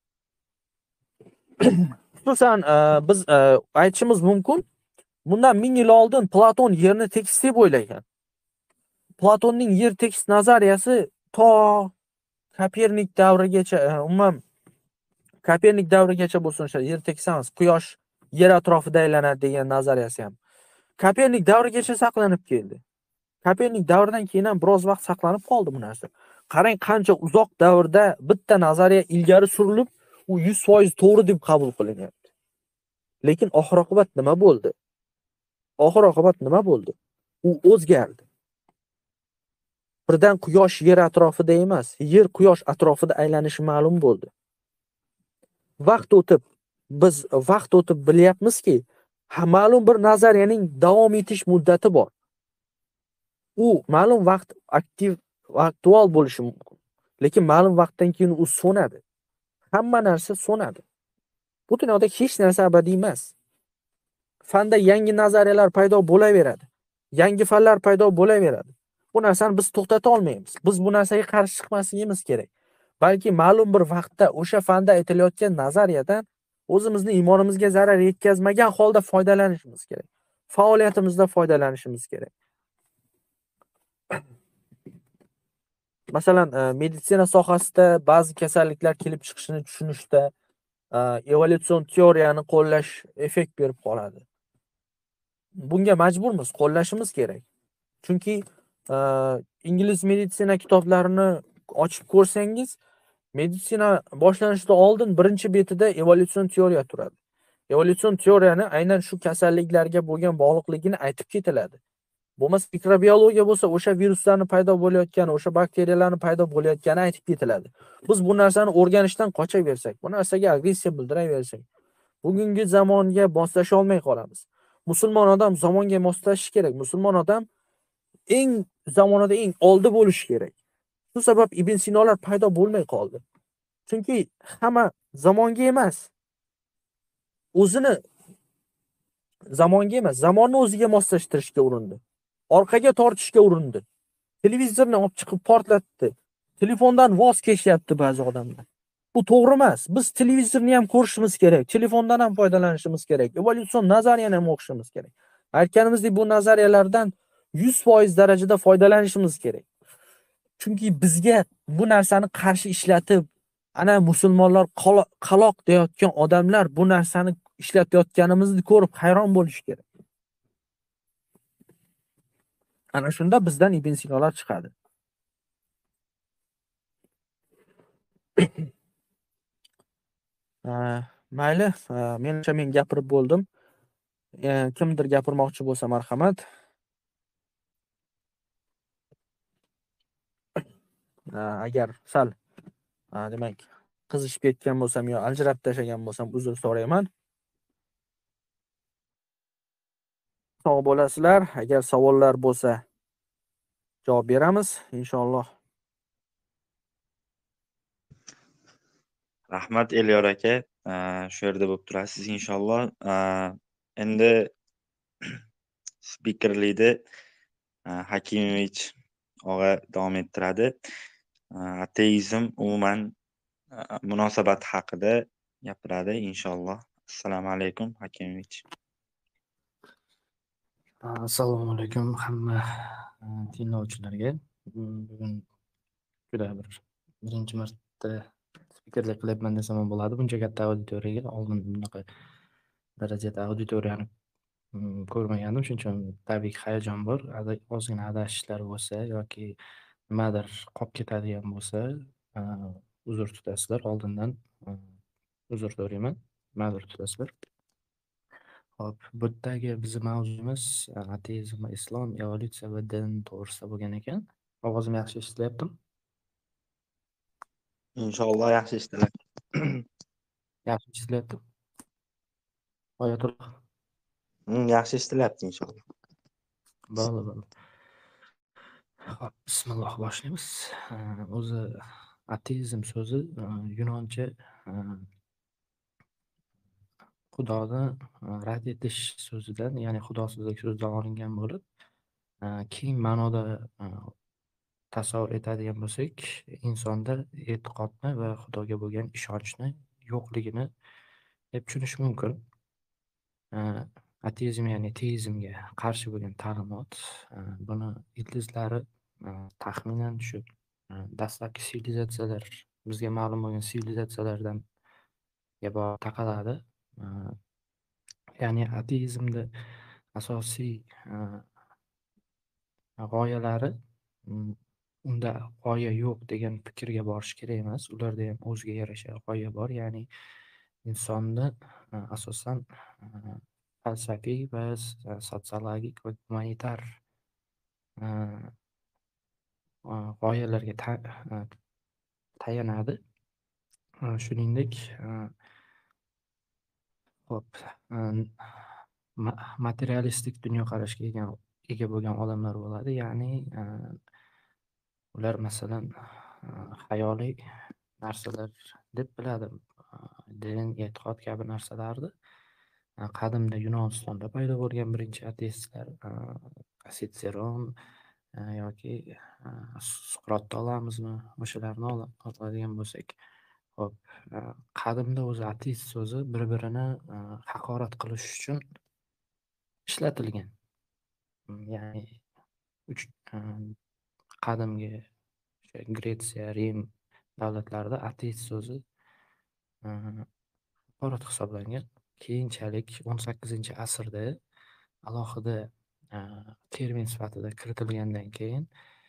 Xususan, biz aytishimiz mumkin, bundan ming yil oldin Platon yerni tekis deb o'ylagan. Platonning yer tekis nazariyasi to Kopernik davrigacha, umuman Kopernik davrigacha bo'lsin, o'sha yer tekis emas, quyosh yer atrofida aylanadi degan nazariyasi ham Kopernik davrigacha saqlanib keldi. Kopernik davridan keyin ham biroz vaqt saqlanib qoldi bu narsa. Qarang, qancha uzoq davrda bitta nazariya ilgari surilib, u yuz foiz to'g'ri deb qabul qilinyapti. Lekin oxir-oqibat nima bo'ldi? Oxir-oqibat nima bo'ldi? U o'zgardi. Birdan quyosh yer atrofida emas, yer quyosh atrofida aylanishi ma'lum bo'ldi. Vaqt o'tib, biz vaqt o'tib bilyapmizki, ha, ma'lum bir nazariyaning davom etish muddati bor. U ma'lum vaqt aktiv, aktual bo'lishi mumkin. Lekin ma'lum vaqtdan keyin u so'nadi. Hamma narsa so'nadi. Bu dunyoda hech narsa abadiy emas. Fanda yangi nazariyalar paydo bo'laveradi. Yangi fanlar paydo bo'laveradi. Bu narsani biz to'xtata olmaymiz. Biz bu narsaga qarshi chiqmasligimiz kerak. Balki ma'lum bir vaqtda o'sha fanda aytilayotgan nazariyadan o'zimizni iymonimizga zarar yetkazmagan holda foydalanishimiz kerak. Faoliyatimizda foydalanishimiz kerak. Masalan, meditsina sohasida ba'zi kasalliklar kelib chiqishini tushunishda evolyutsion teoriyani qo'llash effekt berib qoladi. Bunga majburmiz, qo'llashimiz kerak. Chunki ingliz meditsina kitoblarini ochib ko'rsangiz, meditsina boshlanishdan oldin birinchi betida evolyutsion teoriya turadi. Evolyutsion teoriyani aynan shu kasalliklarga bo'lgan bog'liqligini aytib ketiladi. Bo'lmasa mikrobiologiya bo'lsa, o'sha viruslarni paydo bo'layotgani, o'sha bakteriyalarni paydo bo'layotgani aytib ketiladi. Biz bu narsani o'rganishdan qochaversak, bu narsaga agressiya bildiraversak, bugungi zamonga moslasha olmay qolamiz. Musulmon odam zamonga moslashishi kerak. Musulmon odam eng zamonida eng oldi bo'lishi kerak. Shu sabab Ibn Sinolar paydo bo'lmay qoldi. Chunki hamma zamonga emas, o'zini zamonga emas, zamonni o'ziga moslashtirishga urindi. Orqaga tortishga urindi. Televizorni olib chiqib portlatdi. Telefondan voz kechyapti ba'zi odamlar. Bu to'g'ri emas. Biz televizorni ham ko'rishimiz kerak, telefondan ham foydalanishimiz kerak, evolyutsion nazariyani ham o'qishimiz kerak. Aytganimizdek, bu nazariyalardan yuz foiz darajada foydalanishimiz kerak. Chunki bizga bu narsani qarshi ishlatib, ana musulmonlar qaloq deyotgan odamlar bu narsani ishlatayotganimizni ko'rib hayron bo'lish kerak. Ana shunda bizdan Ibn Sinolar chiqadi. Mayli, menimcha men gapirib bo'ldim. Kimdir gapirmoqchi bo'lsa marhamat. Agar sal demak qizishib ketgan bo'lsam yo ajratib tashlagan bo'lsam uzr so'rayman. Sog' bo'lasizlar. Agar savollar bo'lsa javob beramiz inshaalloh.
Rahmat Elyor aka, shu yerda bo'lib turasiz inshaalloh. Endi spikerlikda Hakimovich og'a davom ettiradi. Ateizm umuman munosabati haqida gapiradi inshaalloh. Assalomu alaykum Hakimovich.
Assalomu alaykum hamma tinglovchilarga. Bugun juda bir birinchi marta spikerlik qilyapman desam ham bo'ladi. Buncha katta auditoriyaga oldin bunaqa darajada auditoriyani ko'rmagandim. Shuning uchun tabiiy hayajon bor. Ozgina adashishlar bo'lsa yoki nimadir qolib ketadigan bo'lsa, uzr tutasizlar. Oldindan uzr so'rayman. Ma'zur tutasizlar. Hop, bu yerdagi bizning mavzumiz ateizm va islom, evolyutsiya va din to'g'risida bo'lgan ekan. Ovozim yaxshi eshitilyaptimi?
Inshaalloh yaxshi eshitilyapti.
Yaxshi eshitilyapti. Oyatulloh.
Yaxshi eshitilyapti inshaalloh.
Bo'ldi, bo'ldi. Hop, bismillah boshlaymiz. O'zi ateizm so'zi yunoncha Xudoni rad etish so'zidan, ya'ni xudosizlik so'zidan olingan bo'lib, keng ma'noda tasavvur etadigan bo'lsak, insonda e'tiqodni va Xudoga bo'lgan ishonchni yo'qligini deb tushunish mumkin. Ateizm ya'ni teizmga qarshi bo'lgan ta'limot, buni ildizlari taxminan shu dastlabki sivilizatsiyalar, bizga ma'lum bo'lgan sivilizatsiyalardan borib taqaladi. Ya'ni ateizmda asosiy g'oyalari, unda g'oya yo'q degan fikrga borish kerak emas. Ularda ham o'ziga yarasha g'oya bor. Ya'ni insonni asosan falsafiy va sotsiologik va gumanitar g'oyalarga tayanadi. Shuningdek, hop, materialistik dunyoqarashga ega ega bo'lgan odamlar bo'ladi. Ya'ni ular masalan xayoliy narsalar deb biladi. Din, e'tiqod kabi narsalarni qadimda Yunonistonda paydo bo'lgan birinchi ateistlar Sitseron yoki Suqrotni olamizmi, o'shalarni oladigan bo'lsak, hop, qadimda o'zi ateist so'zi bir-birini haqorat qilish uchun ishlatilgan. Ya'ni qadimgi Gretsiya, Rim davlatlarida ateist so'zi haqorat hisoblangan. Keyinchalik o'n sakkizinchi asrda alohida termin sifatida kiritilgandan keyin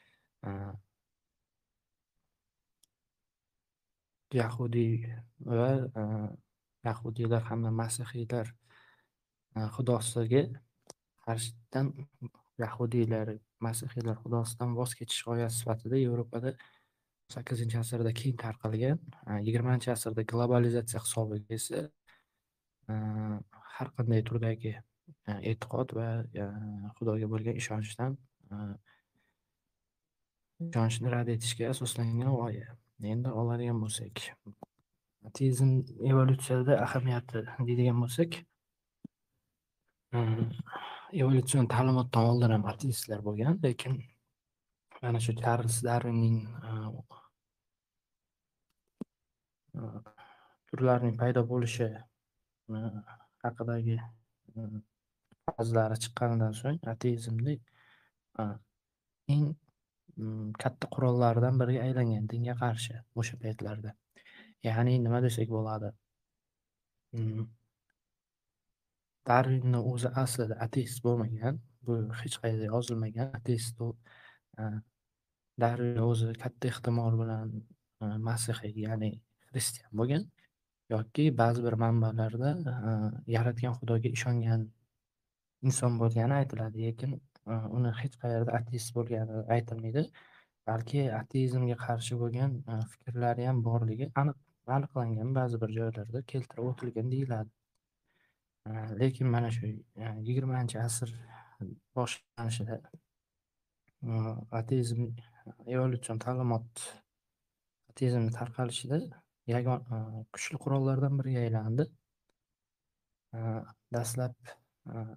Yahudiy va Yahudiylar hamda Masihiylar xudosiga qarshidan Yahudiylar, Masihiylar xudosidan voz kechish g'oyasi sifatida Yevropada sakkizinchi asrda keng tarqalgan. yigirmanchi asrda globalizatsiya hisobiga esa har qanday turdagi e'tiqod va Xudoga bo'lgan ishonchdan ishonchni rad etishga asoslangan g'oya. Endi oladigan bo'lsak, ateizm evolyutsiyada ahamiyati deydigan bo'lsak, mm, evolyutsion ta'limotdan oldin ham ateistlar bo'lgan, lekin mana shu Charles Darwinning uh, uh, turlarning paydo bo'lishi uh, haqidagi uh, farozlari chiqqanidan so'ng ateizmni uh, eng mm, katta qurollardan biriga aylangan dinga qarshi o'sha paytlarda. Ya'ni nima desak bo'ladi? Mm, Darwinni o'zi aslida ateist bo'lmagan, bu hech qayerda yozilmagan. Ateist u uh, Darwin o'zi katta ehtimol bilan uh, masihiy, ya'ni xristian bo'lgan yoki ba'zi bir manbalarda uh, yaratgan xudoga ishongan inson bo'lgani aytiladi, lekin uh, uni hech qayerda ateist bo'lgani aytilmaydi. Balki ateizmga qarshi bo'lgan uh, fikrlari ham borligi aniq aniqlangan, ba'zi bir joylarda keltirib o'tilgan deyiladi. Uh, lekin mana shu uh, yigirmanchi asr boshlanishida uh, ateizm evolyutsion ta'limot ateizmni tarqalishida yagon uh, kuchli qurollardan biriga aylandi. Uh, dastlab uh,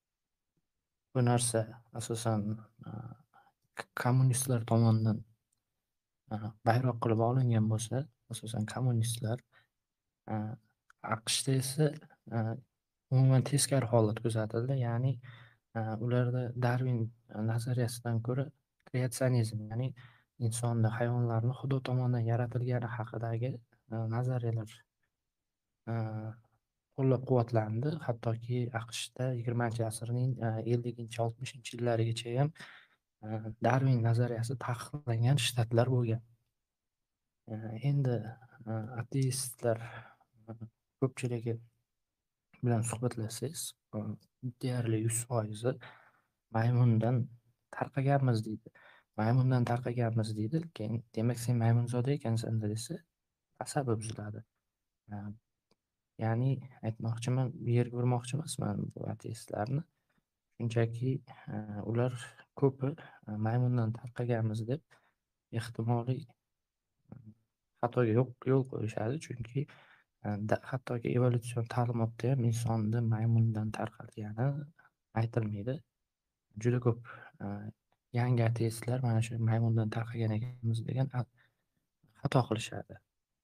bu narsa asosan uh, kommunistlar tomonidan uh, bayroq qilib olingan bo'lsa, asosan kommunistlar, uh, AQShda esa uh, umuman teskari holat kuzatildi. Ya'ni uh, ularda Darwin nazariyasidan ko'ra kreatsionizm, ya'ni insonni, hayvonlarni Xudo tomonidan yaratilgani haqidagi uh, nazariyalar uh, qo'llab-quvvatlandi. Hattoki AQShda yigirmanchi asrning uh, elliginchi oltmishinchi yillarigacha ham uh, Darwin nazariyasi taqiqlangan shtatlar bo'lgan. Uh, endi uh, ateistlar uh, ko'pchiligi bilan suhbatlassangiz, uh, deyarli yuz foizi maymundan tarqaganmiz deydi. Maymundan tarqaganmiz deydi. Keyin demak sen maymunzoda ekansan desa, asabi buziladi. Uh, Ya'ni aytmoqchiman, bu yerga urmoqchi emasman bu ateistlarni. Shunchaki uh, ular ko'pi uh, maymundan tarqaganmiz deb ehtimoliy xatoga yo'l yo'l qo'yishadi. Chunki uh, da, hattoki evolyutsion ta'limotda ham insonni maymundan tarqalgani aytilmaydi. Juda ko'p uh, yangi ateistlar mana shu maymundan tarqagan ekanmiz degan xato qilishadi.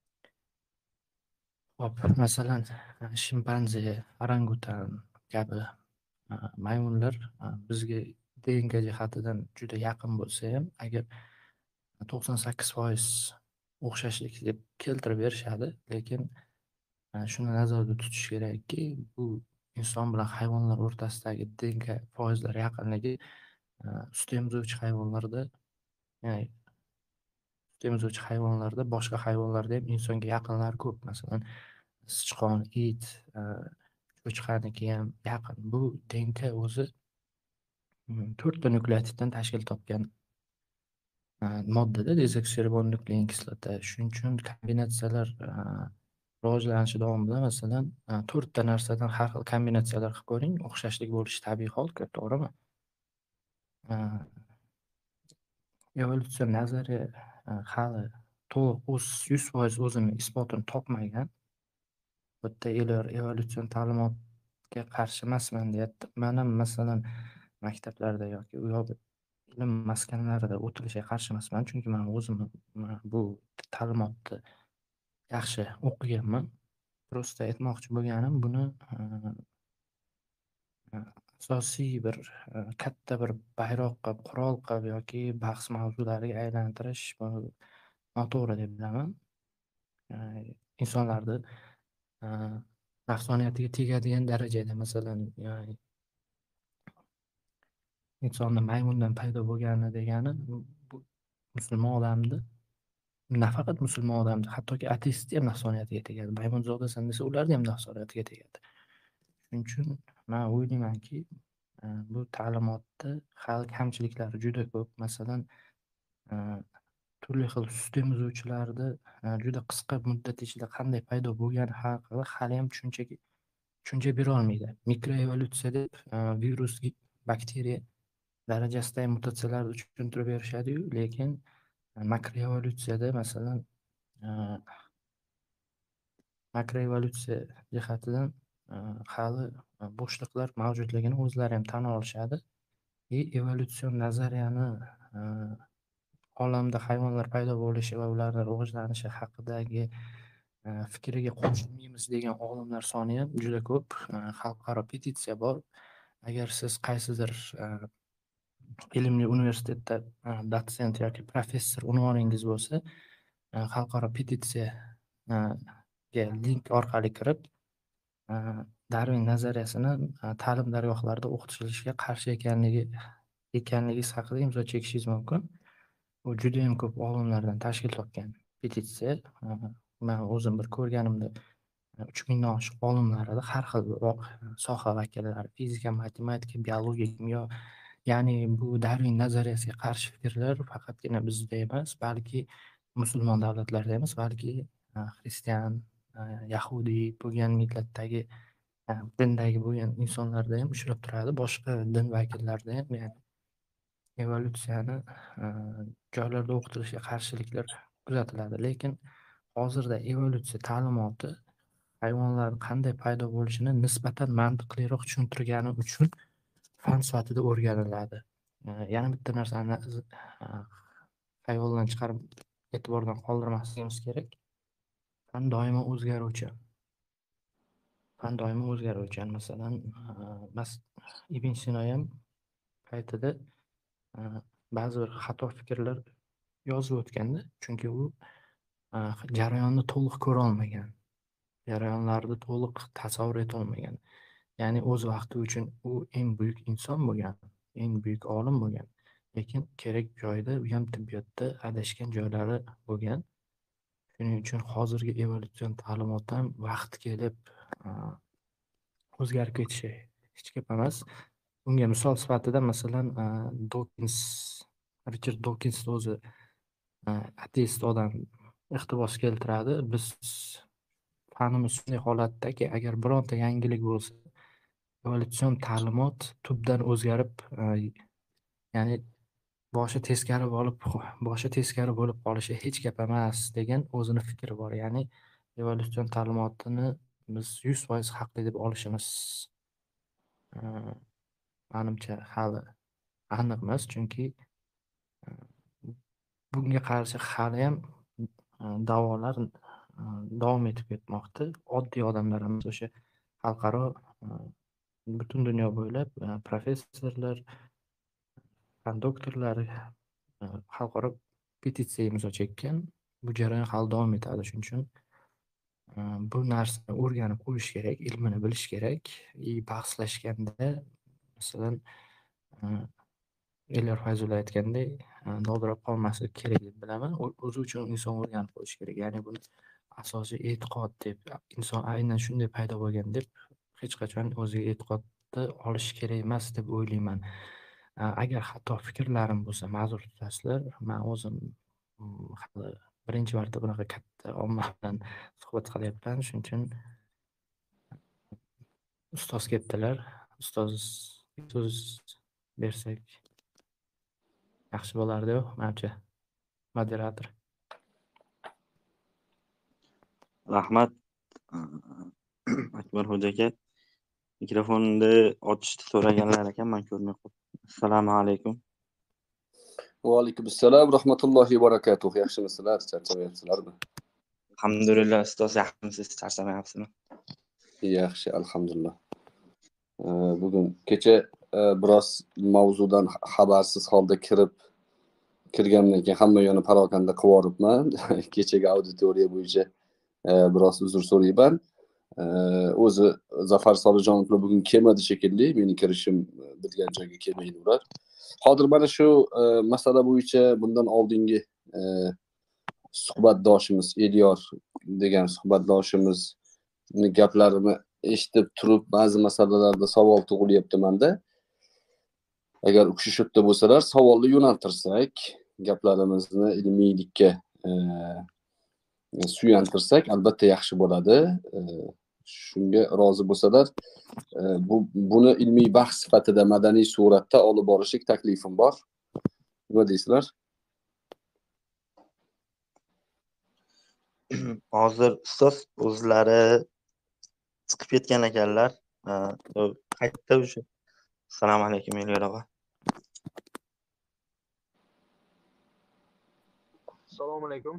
Hop, masalan, shimpanze, orangutan kabi uh, maymunlar uh, bizga D N K jihatidan juda yaqin bo'lsa ham, agar to'qson sakkiz foiz o'xshashlik deb keltirib berishadi, lekin uh, shuni nazarda tutish kerakki, bu inson bilan hayvonlar o'rtasidagi D N K foizlari yaqinligi uh, sut emizuvchi hayvonlarda, ya'ni sut emizuvchi hayvonlarda, boshqa hayvonlarda ham insonga yaqinlar ko'p. Masalan, sichqon, it, cho'chqaniki ham yaqin. Bu D N K o'zi to'rtta nukleotiddan tashkil topgan moddada, dezoksiribon nuklein kislota. Shuning uchun kombinatsiyalar rivojlanishi davomida masalan to'rtta narsadan har xil kombinatsiyalar qilib ko'ring, o'xshashlik bo'lishi tabiiy hol-ku, to'g'rimi? Evolyutsion nazariya hali to'liq o'z yuz foiz o'zini isbotini topmagan. Bu yerda ular evolyutsion ta'limotga qarshi emasman deyapti. Mana masalan maktablarda yoki u yoq ilm maskanlarida o'tilishiga qarshi emasman, chunki men o'zim bu ta'limotni yaxshi o'qiganman. Prosta aytmoqchi bo'lganim, buni asosiy bir katta bir bayroq qilib, qurol qilib yoki bahs mavzulariga aylantirish noto'g'ri deb bilaman. Insonlarni nafsoniyatiga tegadigan darajada, masalan, ya'ni insonni maymundan paydo bo'lgani degani bu musulmon odamni, nafaqat musulmon odamni, hattoki ateistni ham nafsoniyatiga tegadi. Maymunzodasan desa, ularni ham nafsoniyatiga tegadi. Shuning uchun men o'ylaymanki, bu ta'limotda hali kamchiliklari juda ko'p. Masalan, turli xil sut emizuvchilarda juda qisqa muddat ichida qanday paydo bo'lgani haqida hali ham tushunchaga tushuncha bera olmaydi. Mikroevolyutsiya deb virus, bakteriya darajasidagi mutatsiyalarni tushuntirib berishadi-yu, lekin makroevolyutsiyada masalan e, makroevolyutsiya jihatidan e, hali e, bo'shliqlar mavjudligini o'zlari ham tan olishadi. И evolyutsion nazariyani e, olamda hayvonlar paydo bo'lishi va ularning rivojlanishi haqidagi e, fikriga qo'shilmaymiz degan olimlar soni ham juda ko'p. E, Xalqaro petitsiya bor. Agar siz qaysidir e, ilmli universitetda e, dotsent yoki professor unvoningiz bo'lsa, e, xalqaro petitsiyaga link orqali kirib, e, Darwin nazariyasini e, ta'lim dargohlarida o'qitilishiga qarshi ekanligi ekanligingiz haqida imzo chekishingiz mumkin. U juda ham ko'p olimlardan tashkil topgan petitsiya. E, Men o'zim bir ko'rganimda uch mingdan oshiq olimlar edi, har xil vo- soha vakillari, fizika, matematika, biologiya, kimyo. Ya'ni bu Darwin nazariyasiga qarshi fikrlar faqatgina bizda emas, balki musulmon davlatlarda emas, balki e, xristian, e, yahudiy bo'lgan millatdagi, e, dindagi bo'lgan insonlarda ham uchrab turadi, boshqa din vakillarida ham. Ya'ni evolyutsiyani e, joylarda o'qitilishiga qarshiliklar kuzatiladi, lekin hozirda evolyutsiya ta'limoti hayvonlar qanday paydo bo'lishini nisbatan mantiqliroq tushuntirgani uchun fan sifatida o'rganiladi. E, Yana bitta narsani e, xayoldan chiqarib e'tibordan qoldirmasligimiz kerak. Fan doimo o'zgaruvchi. Fan doimo o'zgaruvchan. Masalan, e, mas Ibn Sino ham paytida e, ba'zi bir xato fikrlar yozib o'tganda, chunki u e, jarayonni to'liq ko'ra olmagan, jarayonlarni to'liq tasavvur eta olmagan. Ya'ni o'z vaqti uchun u eng buyuk inson bo'lgan, eng buyuk olim bo'lgan, lekin kerak joyda u ham tibbiyotda adashgan joylari bo'lgan. Shuning uchun hozirgi evolyutsion ta'limot ham vaqti kelib e, o'zgarib ketishi hech gap emas. Bunga misol sifatida masalan e, Dawkins, Richard Dawkins o'zi e, ateist odam iqtibos keltiradi. Biz fanimiz shunday holatdaki, agar bironta yangilik bo'lsa, evolyutsion ta'limot tubdan o'zgarib, e, ya'ni boshi teskari bo'lib boshi teskari bo'lib qolishi hech gap emas degan o'zini fikri bor. Ya'ni evolyutsion ta'limotini biz yuz foiz haqli deb olishimiz e, menimcha hali aniq emas, chunki e, bunga qarshi hali ham e, da'volar e, davom etib ketmoqda. Oddiy odamlar emas, o'sha xalqaro e, butun dunyo bo'ylab e, professorlar, fan doktorlari e, xalqaro petitsiya imzo chekkan. Bu jarayon hali davom etadi. Shuning uchun e, bu narsani o'rganib qo'yish kerak, ilmini bilish kerak. И bahslashganda masalan e, Elyor Fayzulla aytganday, e, dovdirab qolmaslik kerak deb bilaman. O- O'zi uchun inson o'rganib qo'yish kerak. Ya'ni buni asosiy e'tiqod deb, inson aynan shunday paydo bo'lgan deb hech qachon o'ziga e'tiqodni olish kerak emas deb o'ylayman. E, Agar xato fikrlarim bo'lsa, ma'zur tutasizlar. Men o'zim mm, hali birinchi marta bunaqa katta omma bilan suhbat qilyapman. Shuning uchun ustoz kelibdilar. Ustoz so'z bersak yaxshi bo'lardi-yu, menimcha, moderator.
Rahmat Akbar xo'ja aka. Mikrofonni ochishni so'raganlar ekan, men ko'rmay qoldim. Assalomu alaykum.
Va alaykum assalom rahmatullohi va barakatuh. Yaxshimisizlar? Charchamayapsizlarmi?
Alhamdulillah, ustoz yaxshimisiz, charchamayapsizmi?
Yaxshi, alhamdulillah. Ee, Bugun kecha e, biroz mavzudan xabarsiz holda kirib kirgandan keyin hamma yo'ni parokanda qilib yuboribman. Kechagi auditoriya bo'yicha e, biroz uzr so'rayman. E, O'zi Zafar Solijonovlar bugun kelmadi shekilli. Meni kirishim e, bilgan joyga kelmaydi ular. Hozir mana shu e, masala bo'yicha bundan oldingi e, suhbatdoshimiz Elyor degan suhbatdoshimiz gaplarini eshitib turib ba'zi masalalarda savol tug'ilyapti menda. Agar u kishi shu yerda bo'lsalar, savolni yo'naltirsak, gaplarimizni ilmiylikka e, suyantirsak, albatta yaxshi bo'ladi. E, shunga rozi bo'lsalar, e, bu buni ilmiy bahs sifatida madaniy suratda olib borishlik taklifim bor. Nima deysizlar?
Hozir ustoz o'zlari chiqib ketgan ekanlar. Ha, qaytdi o'sha. Assalomu alaykum Elyor og'a.
Assalomu alaykum.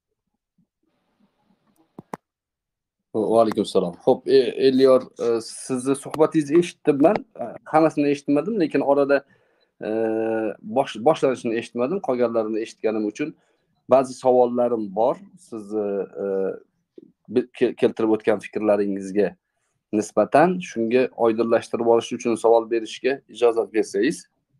Va alaykum assalom. Xo'p, E- Elyor, e, sizni suhbatingizni eshitdim men. E, Hammasini eshitmadim, lekin orada e, bosh boshlanishini eshitmadim. Qolganlarini eshitganim uchun ba'zi savollarim bor. Sizni e, bi- ke- keltirib o'tgan fikrlaringizga nisbatan shunga oydinlashtirib olish uchun savol berishga ijozat bersangiz.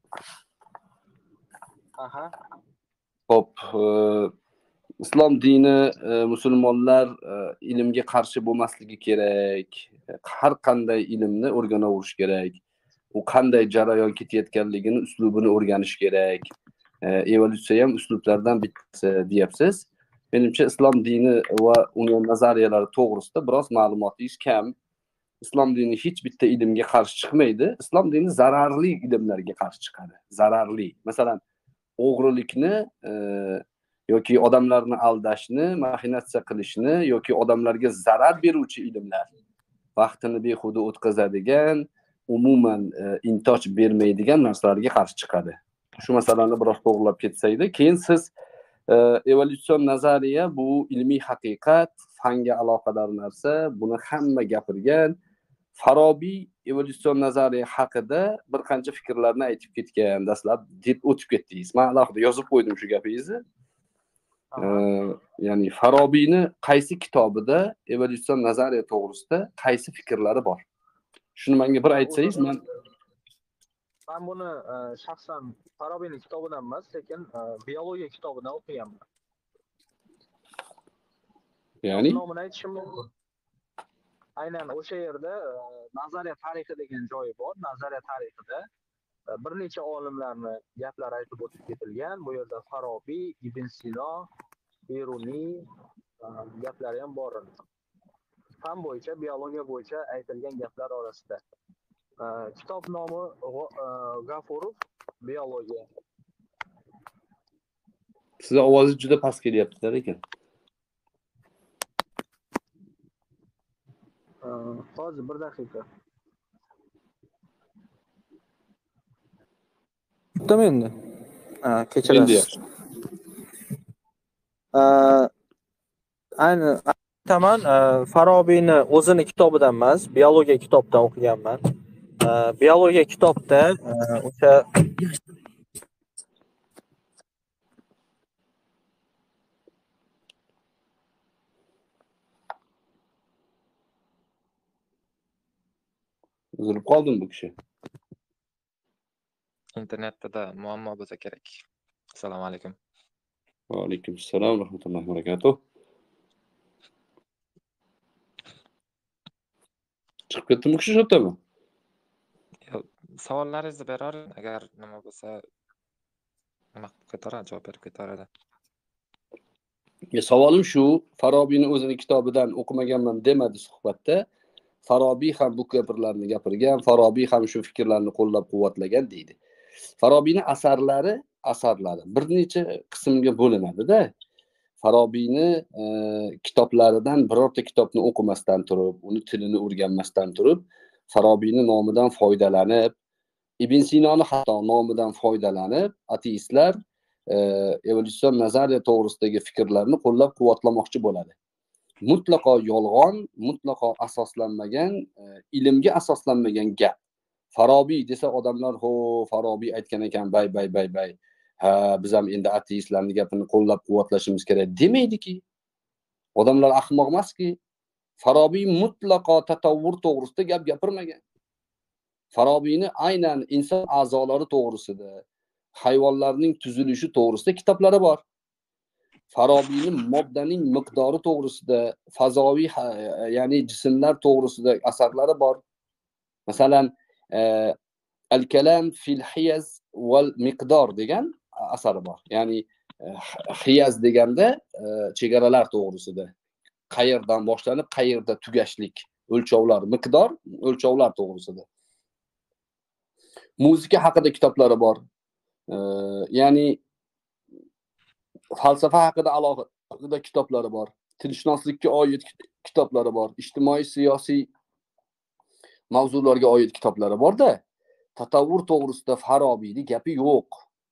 Aha.
Xo'p, e, islom dini, e, musulmonlar e, ilmga qarshi bo'lmasligi kerak. Har qanday ilmni o'rganaverish kerak. U qanday jarayon ketayotganligini, uslubini o'rganish kerak. E, evolyutsiya ham uslublardan bittasi deyapsiz. Menimcha islom dini va uning nazariyalari to'g'risida biroz ma'lumotingiz kam. Islom dini hech bitta ilmga qarshi chiqmaydi. Islom dini zararli ilmlarga qarshi chiqadi. Zararli. Masalan, o'g'rilikni e, yoki odamlarni aldashni, maxinatsiya qilishni yoki odamlarga zarar beruvchi ilmlar, vaqtini behuda o'tkazadigan, umuman e, intoj bermaydigan narsalarga qarshi chiqadi. Shu masalani biroz to'g'rilab ketsaydi, keyin siz e, evolyutsion nazariya bu ilmiy haqiqat, fanga aloqador narsa, buni hamma gapirgan. Farobiy evolyutsion nazariya haqida bir qancha fikrlarni aytib ketgan, dastlab deb o'tib ketdingiz. Men alohida yozib qo'ydim shu gapingizni. Ya'ni Farobiyni qaysi kitobida evolyutsion nazariya to'g'risida qaysi fikrlari bor? Shuni menga bir aytsangiz, men
Men buni e, shaxsan Farobiyning kitobidan emas, lekin e, biologiya kitobidan o'qiganman.
ya'ni
Nomini aytishim mumkin. Aynan o'sha yerda e, nazariya tarixi degan joyi bor. Nazariya tarixida e, bir necha olimlarni gaplari aytib o'tib ketilgan. Bu yerda Farobiy, Ibn Sino, Beruniy e, gaplari ham bor. Fan bo'yicha, biologiya bo'yicha aytilgan gaplar orasida. E, Kitob nomi G'o- e, G'afurov biologiya.
sizni ovozingiz juda past kelyapti lekin.
E, Hozir bir daqiqa.
Bitta endi. Ha,
Endi
kechirasiz.
yaxshi.
Ee, ayni aytaman, e, Farobiyni o'zini kitobidan emas, biologiya kitobidan o'qiganman. E, biologiya kitobda e, o'sha
Uzilib qoldim bu kishi.
Internetda muammo bo'lsa kerak. Assalomu alaykum.
Va alaykum assalom va rahmatullohi va barakatuh. Chiqib ketdimi kishi shu yerdami?
Savollaringizni beravering, agar nima bo'lsa nima qilib ketaveradi, javob berib ketaveradi.
Ya, savolim shu, Farobiyni o'zini kitobidan o'qimaganman demadi suhbatda. Farobiy ham bu gaplarni gapirgan, Farobiy ham shu fikrlarni qo'llab-quvvatlagan deydi. Farobiyning asarlari, asarlari bir necha qismga bo'linadi-da. Farobiyni e, kitoblaridan birorta kitobni o'qimasdan turib, uni tilini o'rganmasdan turib, Farobiyni nomidan foydalanib, Ibn Sinoni hatto nomidan foydalanib, ateistlar e, evolyutsion nazariya to'g'risidagi fikrlarni qo'llab-quvvatlamoqchi bo'ladi. Mutlaqo yolg'on, mutlaqo asoslanmagan, e, ilmga asoslanmagan gap. Farobiy desa odamlar, "Ho, Farobiy aytgan ekan, bay bay bay bay. Ha, biz ham endi ateistlarning gapini qo'llab-quvvatlashimiz kerak" demaydiki. Odamlar ahmoq emaski. Farobiy mutlaqo tatavvur to'g'risida gap gapirmagan. Farobiyni aynan inson a'zolari to'g'risida, hayvonlarning tuzilishi to'g'risida kitoblari bor. Farobiyning moddaning miqdori to'g'risida, fazoviy, ya'ni jismlar to'g'risida asarlari bor. Masalan, e, Al-Kalam fil hiyaz val miqdor degan asari bor. Ya'ni e, hiyaz deganda e, chegaralar to'g'risida, qayerdan boshlanib qayerda tugashlik o'lchovlar, miqdor o'lchovlar to'g'risida. Muzika haqida kitoblari bor. E, ya'ni falsafa haqida alohida kitoblari bor. Tilshunoslikka oid kitoblari bor. Ijtimoiy siyosiy mavzularga oid kitoblari bor-da, tasavvur to'g'risida Farobiyning gapi yo'q.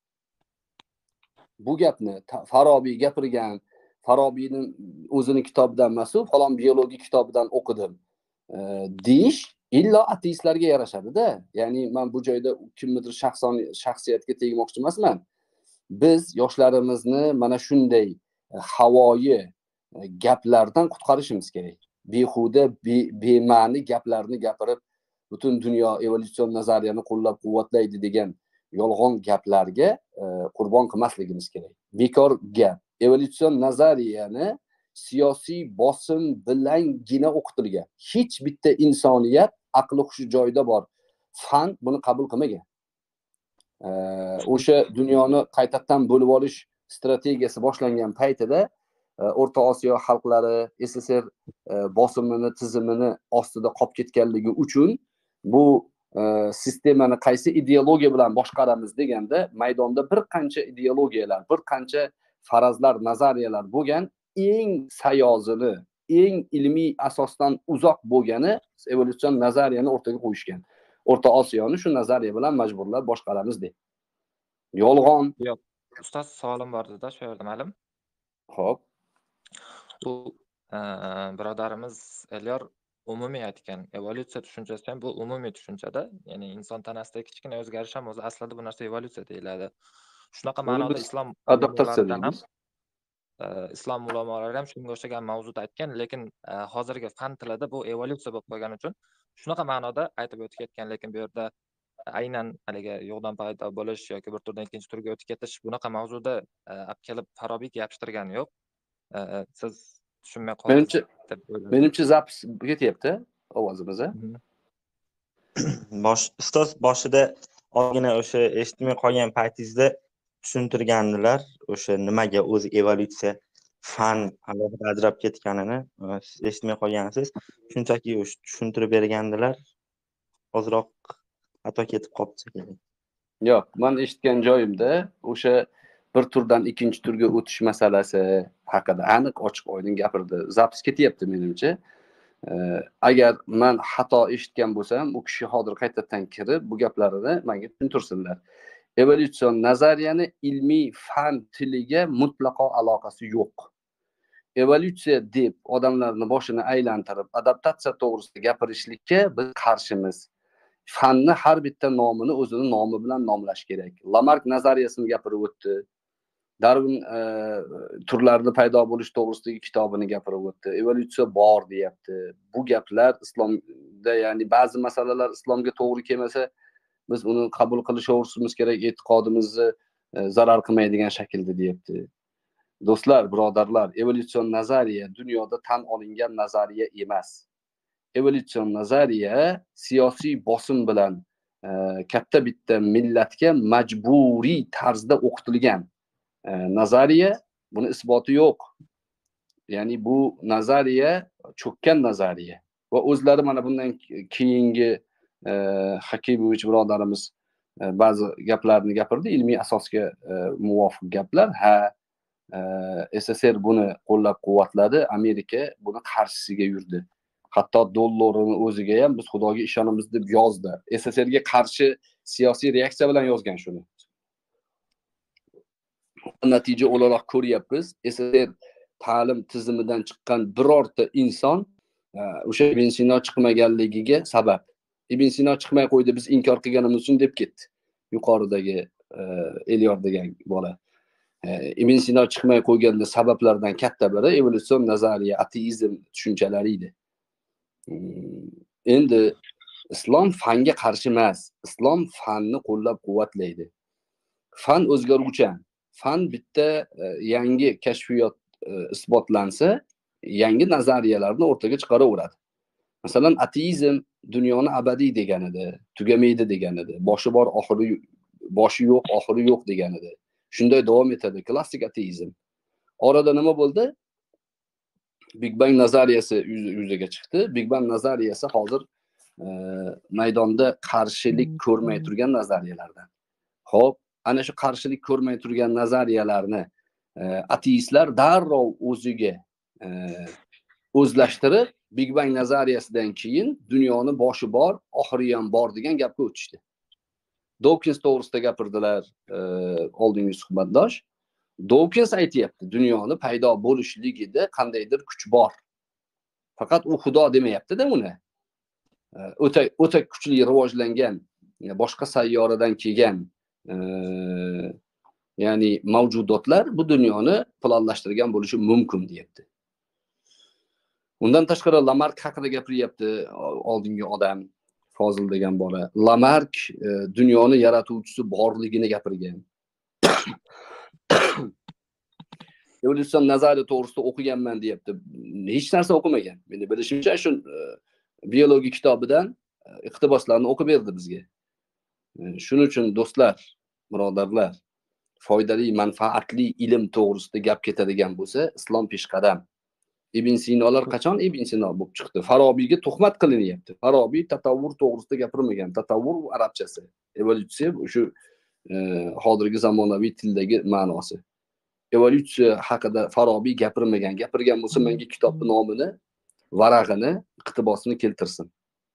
Bu gapni Farobiy gapirgan, Farobiyning o'zining kitobidan emas, falon biologiya kitobidan o'qidim e, deyish illo ateistlarga yarashadi-da. Ya'ni men bu joyda kimnidir shaxson shaxsiyatga tegmoqchi emasman. Biz yoshlarimizni mana shunday havoyi gaplardan qutqarishimiz kerak. Behuda, be, bema'ni gaplarni gapirib, butun dunyo evolyutsion nazariyani qo'llab-quvvatlaydi degan yolg'on gaplarga e, qurbon qilmasligimiz kerak. Bekor gap. Evolyutsion nazariyani siyosiy bosim bilangina o'qitilgan. Hech bitta insoniyat aqli hushi joyida bor fan buni qabul qilmagan. E, o'sha dunyoni qaytadan bo'lib olish strategiyasi boshlangan paytida O'rta Osiyo xalqlari S S R bosimini, tizimini ostida qolib ketganligi uchun bu e, sistemani qaysi ideologiya bilan boshqaramiz deganda maydonda bir qancha ideologiyalar, bir qancha farazlar, nazariyalar bo'lgan, eng sayozini, eng ilmiy asosdan uzoq bo'lgani evolyutsion nazariyani o'rtaga qo'yishgan. O'rta Osiyoni shu nazariya bilan majburlab boshqaramiz deb. Yolg'on.
Yo'q, ustoz savolim bor edi-da, shu yerda ma'lum.
Xo'p.
U e, birodarimiz Elyor umumiy aytgan. Evolyutsiya tushunchasi ham bu umumiy tushunchada, ya'ni inson tanasidagi kichkina o'zgarish ham o'zi aslida bu narsa evolyutsiya deyiladi. Shunaqa ma'noda islom
adaptatsiya deymiz.
islom ulamolari ham shunga o'xshagan mavzuda aytgan, lekin e, hozirgi fan tilida bu evolyutsiya bo'lib qolgani uchun shunaqa ma'noda aytib o'tib ketgan, lekin bu yerda aynan haligi yo'qdan paydo bo'lish yoki bir turdan ikkinchi turga o'tib ketish bunaqa mavzuda olib kelib Farobiyga yopishtirgani yo'q. E, siz tushunmay qolasiz deb o'yladim.
Menimcha zaps ketyapti ovozimiz.
Bosh ustoz boshida ozgina o'sha eshitmay qolgan paytingizda tushuntirgandilar, o'sha nimaga o'zi evolyutsiya fan alohida ajrab ketganini siz eshitmay qolgansiz. Shunchaki o'sha tushuntirib bergandilar. Ozroq xato ketib qolibdi kerak.
Yo'q, men eshitgan joyimda o'sha bir turdan ikkinchi turga o'tish masalasi haqida aniq ochiq oydin gapirdi. Zaps ketyapti menimcha. Agar men xato eshitgan bo'lsam, u kishi hozir qaytadan kirib bu gaplarini menga tushuntirsinlar. Evolyutsion nazariyani ilmiy fan tiliga mutlaqo aloqasi yo'q. Evolyutsiya deb odamlarning boshini aylantirib, adaptatsiya to'g'risida gapirishlikka biz qarshimiz. Fanni har bitta nomini o'zini nomi bilan nomlash kerak. Lamark nazariyasini gapirib o'tdi. Darwin e, turlarni paydo bo'lish to'g'risidagi kitobini gapirib o'tdi. Evolyutsiya bor deyapti. Bu gaplar islomda, ya'ni ba'zi masalalar islomga to'g'ri kelmasa, biz uni qabul qilishovimiz kerak, e'tiqodimizni e, zarar qilmaydigan shaklda deyapti. Do'stlar, birodarlar, evolyutsion nazariya dunyoda tan olingan nazariya emas. Evolyutsion nazariya siyosiy bosim bilan e, katta bitta millatga majburiy tarzda o'qitilgan e, nazariya, buni isboti yo'q. Ya'ni bu nazariya cho'kkan nazariya va o'zlari mana bundan keyingi e, Hakibovich birodarimiz e, ba'zi gaplarni gapirdi, ilmiy asosga e, muvofiq gaplar. Ha, e, S S R buni qo'llab-quvvatladi, Amerika buni qarshisiga yurdi. Hatto dollarini o'ziga ham biz Xudoga ishonamiz deb yozdi. S S Rga qarshi siyosiy reaksiya bilan yozgan shuni. Natija o'laroq ko'ryapmiz, S S R ta'lim tizimidan chiqqan birorta inson o'sha Ibn Sino chiqmaganligiga sabab. Ibn Sino chiqmay qo'ydi, biz inkor qilganimiz uchun deb ketdi. Yuqoridagi Elyor degan bola. Ibn Sino chiqmay qo'yganning sabablardan katta biri evolyutsion nazariya, ateizm tushunchalari edi. Endi islom fanga qarshi emas, islom fanni qo'llab-quvvatlaydi. Fan o'zgaruvchan. Fan bitta yangi kashfiyot isbotlansa, yangi nazariyalarni o'rtaga chiqaraveradi. Masalan, ateizm dunyoni abadiy deganida, tugamaydi deganida, boshi bor, oxiri boshi yo'q, oxiri yo'q deganida. Shunday davom etadi klassik ateizm. Orada nima bo'ldi? Big Bang nazariyasi yuz- yuzaga chiqdi. Big Bang nazariyasi hozir e, maydonda qarshilik ko'rmay turgan nazariyalardan. Xo'p, ana shu qarshilik ko'rmay turgan nazariyalarni e, ateistlar darrov o'ziga e, o'zlashtirib, Big Bang nazariyasidan keyin dunyoni boshi bor, oxiri ham bor degan gapga o'tishdi. Dawkins to'g'risida gapirdilar e, oldingi suhbatdosh. Dawkins aytyapti, dunyoni paydo bo'lishligida qandaydir kuch bor. Faqat u xudo demayapti-da uni. E, o'ta o'ta kuchli rivojlangan, e, boshqa sayyoradan kelgan e, ya'ni mavjudotlar bu dunyoni planlashtirgan bo'lishi mumkin deyapti. Undan tashqari Lamarck haqida gapiryapti oldingi odam, Fozil degan bola. Lamarck e, dunyoni yaratuvchisi borligini gapirgan. Evolyusion nazariya to'g'risida o'qiganman deyapti. Hech narsa o'qimagan. Meni bilishimcha shu e, biologiya kitobidan e, iqtiboslarni o'qib berdi bizga. E, shuning uchun do'stlar, birodarlar, foydali, manfaatli ilm to'g'risida gap ketadigan bo'lsa, islom peshqadam. Ibn Sinolar qachon Ibn Sino bo'lib chiqdi? Farobiyga tuhmat qilinyapti. Farobiy tasavvur to'g'risida gapirmagan. Tasavvur arabchasi, evolyutsiya shu e, hozirgi zamonaviy tildagi ma'nosi. Evolyutsiya haqida Farobiy gapirmagan. Gapirgan bo'lsa, menga kitobning nomini, varag'ini, iqtibosini keltirsin.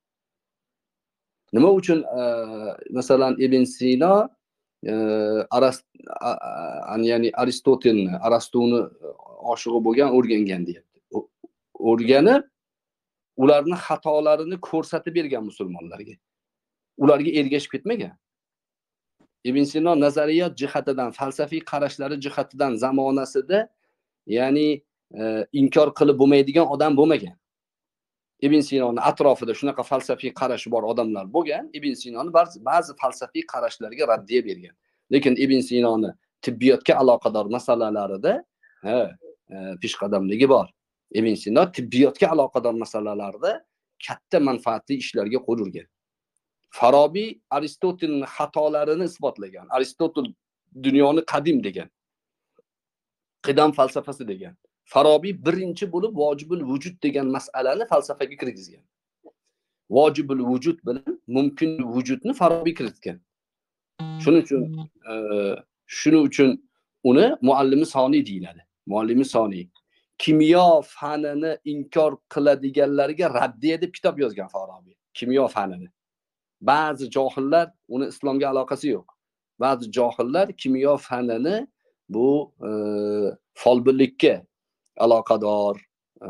Nima uchun e, masalan Ibn Sino e, Arast ya'ni Aristotelni, Arastuni oshig'i bo'lgan, o'rgangan deyapti. O'rganib, ularni xatolarini ko'rsatib bergan musulmonlarga. Ularga ergashib ketmagan. Ibn Sino nazariyat jihatidan, falsafiy qarashlari jihatidan zamonasida, ya'ni e, inkor qilib bo'lmaydigan odam bo'lmagan. Ibn Sinoning atrofida shunaqa falsafiy qarashi bor odamlar bo'lgan. Ibn Sinoning ba'zi ba'zi falsafiy qarashlarga raddiya bergan. Lekin Ibn Sinoning tibbiyotga aloqador masalalarida ha, e, peshqadamligi bor. Ibn Sino tibbiyotga aloqador masalalarda katta manfaatli ishlarga qo'l urgan. Farobiy Aristotelning xatolarini isbotlagan. Aristotel dunyoni qadim degan. Qidam falsafasi degan. Farobiy birinchi bo'lib vojibul vujud degan masalani falsafaga kirgizgan. Vojibul vujud bilan mumkin vujudni Farobiy kiritgan. Shuning uchun e, shuning uchun uni muallimi soniy deyiladi. Muallimi soniy. Kimyo fanini inkor qiladiganlarga raddiya deb kitob yozgan Farobiy. Kimyo fanini. Ba'zi johillar, uni islomga aloqasi yo'q. Ba'zi johillar kimyo fanini bu e, folbinlikka aloqador e,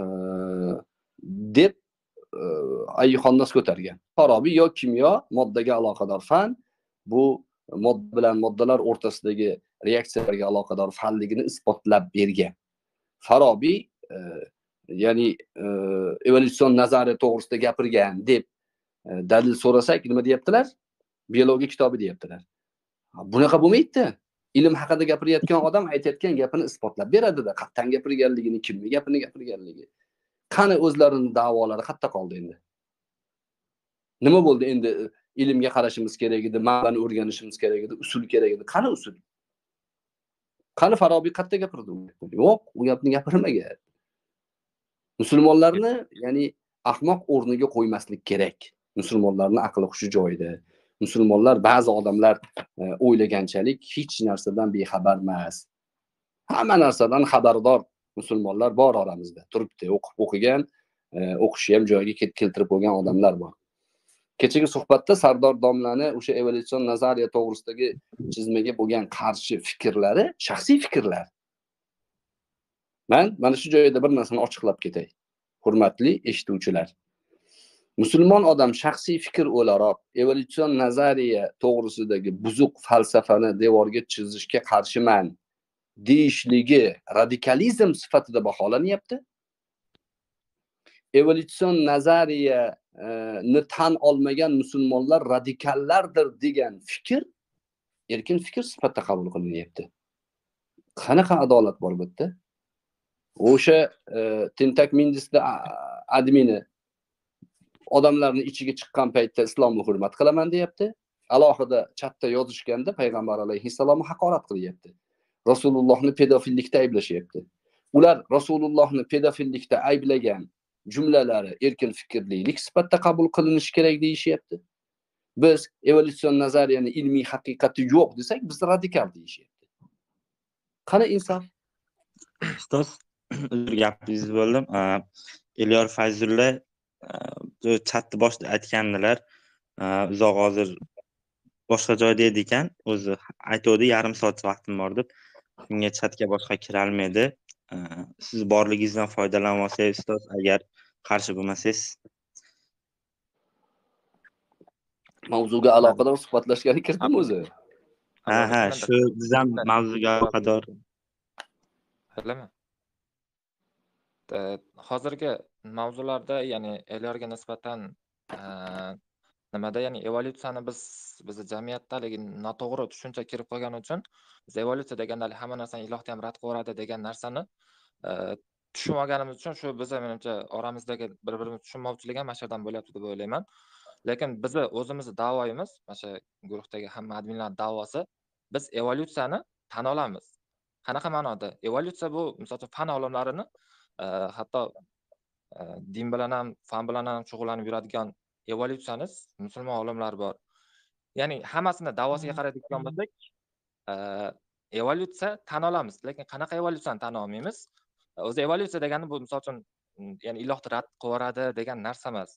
deb e, ayyuhannos ko'targan. Farobiy yo kimyo, moddaga aloqador fan, bu modda bilan moddalar o'rtasidagi reaksiyalarga aloqador fanligini isbotlab bergan. Farobiy e, ya'ni e, evolyusion nazariya to'g'risida gapirgan deb e, dalil so'rasak nima deyaptilar? Biologiya kitobi deyaptilar. Bunaqa bo'lmaydi. Ilm haqida gapirayotgan odam aytayotgan gapini isbotlab beradi-da, qattan gapirganligini, kimni gapini gapirganligi. Qani o'zlarining da'volari qayerda qoldi endi? Nima bo'ldi endi? Ilmga qarashimiz kerak edi, ma'noni o'rganishimiz kerak edi, usul kerak edi. Qani usul? Qani Farobiy qayerda gapirdi? Yo'q, u gapni gapirmagan. Musulmonlarni, ya'ni ahmoq o'rniga qo'ymaslik kerak. Musulmonlarning aqli hushi joyida. Musulmonlar, ba'zi odamlar e, o'ylaganchalik hech narsadan bexabar emas. Hamma narsadan xabardor musulmonlar bor oramizda. Turibdi, o'qib o'qigan, e, o'qishi ham joyiga keltirib qo'ygan odamlar bor. Kechagi suhbatda Sardor domlani o'sha evolyusion nazariya to'g'risidagi chizmaga bo'lgan qarshi fikrlari shaxsiy fikrlar. Men mana shu joyda bir narsani ochiqlab ketay. Hurmatli eshituvchilar. Musulmon odam shaxsiy fikr o'laroq evolyusion nazariya to'g'risidagi buzuq falsafani devorga chizishga qarshiman deyishligi radikalizm sifatida baholanyapti. Evolyusion nazariya ni tan olmagan musulmonlar radikallardir degan fikr erkin fikr sifatida qabul qilinyapti. Qanaqa adolat bor bu yerda? O'sha tentak mindisda admini odamlarni ichiga chiqqan paytda islomni hurmat qilaman deyapti. Alohida chatda yozishganda payg'ambar alayhissalomni haqorat qilyapti. Rasulullohni pedofillikda ayblashyapti. Ular Rasulullohni pedofillikda ayblagan jumlalari erkin fikrlilik sifatida qabul qilinishi kerak deyishyapti. Biz evolyutsion nazariyani ilmiy haqiqati yo'q desak, biz radikal deyishyapti. Qani insof?
Ustoz, uzr gapingizni bo'ldim. A, Elyor Fayzulla e, chatni boshida aytgandilar. E, Uzoq hozir boshqa joyda edi ekan, o'zi aytdi yarim soat vaqtim bor deb. Shunga chatga boshqa kira olmaydi. E, Siz borligingizdan foydalanib olsangiz ustoz, agar qarshi bo'lmasangiz.
Mavzuga aloqador suhbatlashgani kirdim o'zi.
Ha, ha, shu biz ham mavzuga aloqador.
Bilaman. Hozirgi mavzularda, ya'ni Elyorga nisbatan e, nimada, ya'ni evolyutsiyani biz bizni jamiyatda haligi noto'g'ri tushuncha kirib qolgani uchun biz evolyutsiya deganda hamma narsani ilohda ham rad qilaveradi degan narsani e, tushunib olganimiz uchun shu bizni menimcha oramizdagi bir-birimizni tushunmovchilik ham mana shu yerdan bo'lyapti deb o'ylayman. Lekin bizni o'zimizni da'voyimiz, mana shu guruhdagi hamma adminlar da'vosi, biz evolyutsiyani tan olamiz. Qanaqa ma'noda? Evolyutsiya bu, misol uchun, fan olimlarini e, hatto e, din bilan ham, fan bilan ham shug'ullanib yuradigan evolyutsionist musulmon olimlar bor. Ya'ni hammasini da'vosiga qaraydigan bo'lsak, e, evolyutsiya tan olamiz, lekin qanaqa evolyutsiyani tan olmaymiz? O'zi evolyutsiya degani bu, misol uchun, ya'ni ilohni rad qilaveradi degan narsa emas.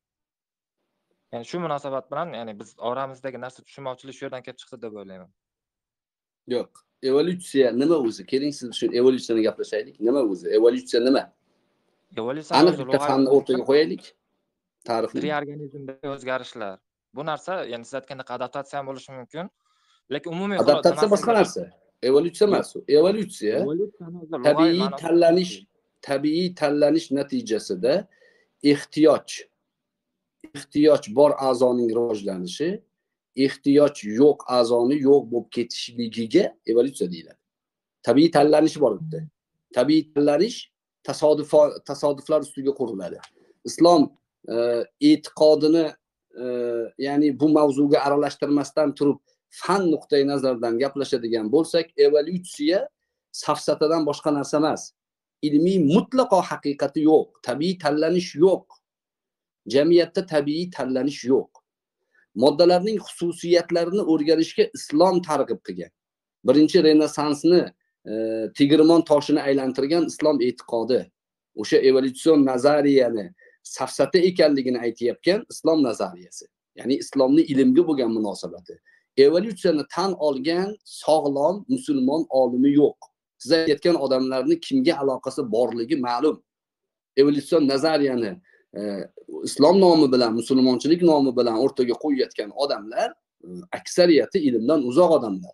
Ya'ni shu munosabat bilan, ya'ni biz oramizdagi narsa tushunmovchilik shu yerdan kelib chiqdi deb o'ylayman.
Yo'q. Evolyutsiya nima o'zi? Keling siz shu evolyutsiyani gaplashaylik. Nima o'zi? Evolyutsiya nima?
Evolyutsiya
Aniq bitta fanni o'rtaga qo'yaylik. Ta'rifni.
Tirik organizmdagi o'zgarishlar. Bu narsa, ya'ni siz aytgandek adaptatsiya ham bo'lishi mumkin, lekin umumiy
adaptatsiya boshqa narsa. Evolyutsiya emas u. Evolyutsiya tabiiy tanlanish, tabiiy tanlanish natijasida ehtiyoj ehtiyoj bor a'zoning rivojlanishi, ehtiyoj yo'q a'zoni yo'q bo'lib ketishligiga evolyutsiya deyiladi. Tabiiy tanlanish bor edi. Tabiiy tanlanish tasodif tasodiflar ustiga quriladi. Islom e, e'tiqodini e, ya'ni bu mavzuga aralashtirmasdan turib fan nuqtai nazaridan gaplashadigan bo'lsak, evolyutsiya safsatadan boshqa narsa emas. Ilmiy mutlaqo haqiqati yo'q, tabiiy tanlanish yo'q. Jamiyatda tabiiy tanlanish yo'q. Moddalarning xususiyatlarini o'rganishga islom targ'ib qilgan. Birinchi Renesansni e, tegirmon toshini aylantirgan islom e'tiqodi. O'sha evolyutsion nazariyani safsata ekanligini aytayotgan islom nazariyasi. Ya'ni islomning ilmga bo'lgan munosabati. Evolyutsiyani tan olgan sog'lom musulmon olimi yo'q. Siz aytgan odamlarning kimga aloqasi borligi ma'lum. Evolyutsion nazariyani e, islom nomi bilan, musulmonchilik nomi bilan o'rtaga qo'yayotgan odamlar e, aksariyati ilmdan uzoq odamlar.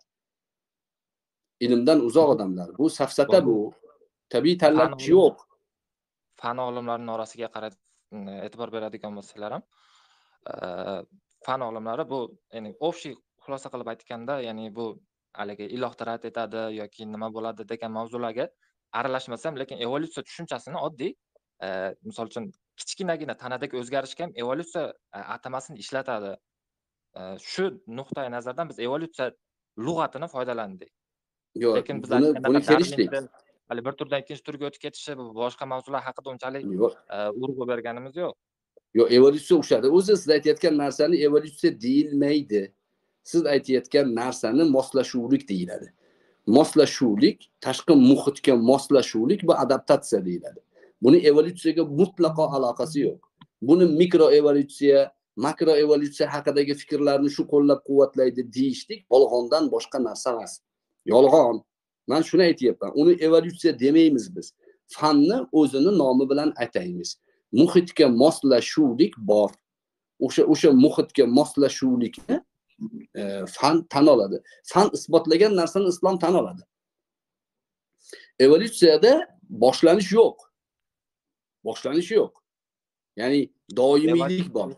Ilmdan uzoq odamlar. Bu safsata bu. Tabiiy tanlanish yo'q.
Fan olimlarining orasiga qarab e'tibor beradigan bo'lsalar ham, e, fan olimlari bu, ya'ni общий xulosa qilib aytganda, ya'ni bu haligi ilohni rad etadi yoki nima bo'ladi degan mavzularga aralashmasam, lekin evolyutsiya tushunchasini oddiy, e, misol uchun kichkinagina tanadagi o'zgarishga ham evolyutsiya atamasini ishlatadi. E, shu nuqtai nazardan biz evolyutsiya lug'atini foydalandik.
Yo'q,
lekin biz
buni buni kelishdik.
Hali bir turdan ikkinchi turga o'tib ketishi, boshqa mavzular haqida unchalik urg'u berganimiz yo'q.
Yo'q, evolyutsiya o'xshadi. O'zi siz aytayotgan narsani evolyutsiya deyilmaydi. Siz aytayotgan narsani moslashuvlik deyiladi. Moslashuvlik, tashqi muhitga moslashuvlik bu adaptatsiya deyiladi. Buni evolyutsiyaga mutlaqo aloqasi yo'q. Buni mikro evolyutsiya, makro evolyutsiya haqidagi fikrlarni shu qo'llab-quvvatlaydi deyishlik yolg'ondan boshqa narsa emas. Yolg'on. Men shuni aytayapman. Uni evolyutsiya demaymiz biz. Fanni o'zini nomi bilan ataymiz. Muhitga moslashuvlik bor. O'sha o'sha muhitga moslashuvlikni e, fan tan oladi. Fan isbotlagan narsani islom tan oladi. Evolyutsiyada boshlanish yo'q. Boshlanish yo'q. Ya'ni doimiylik bor.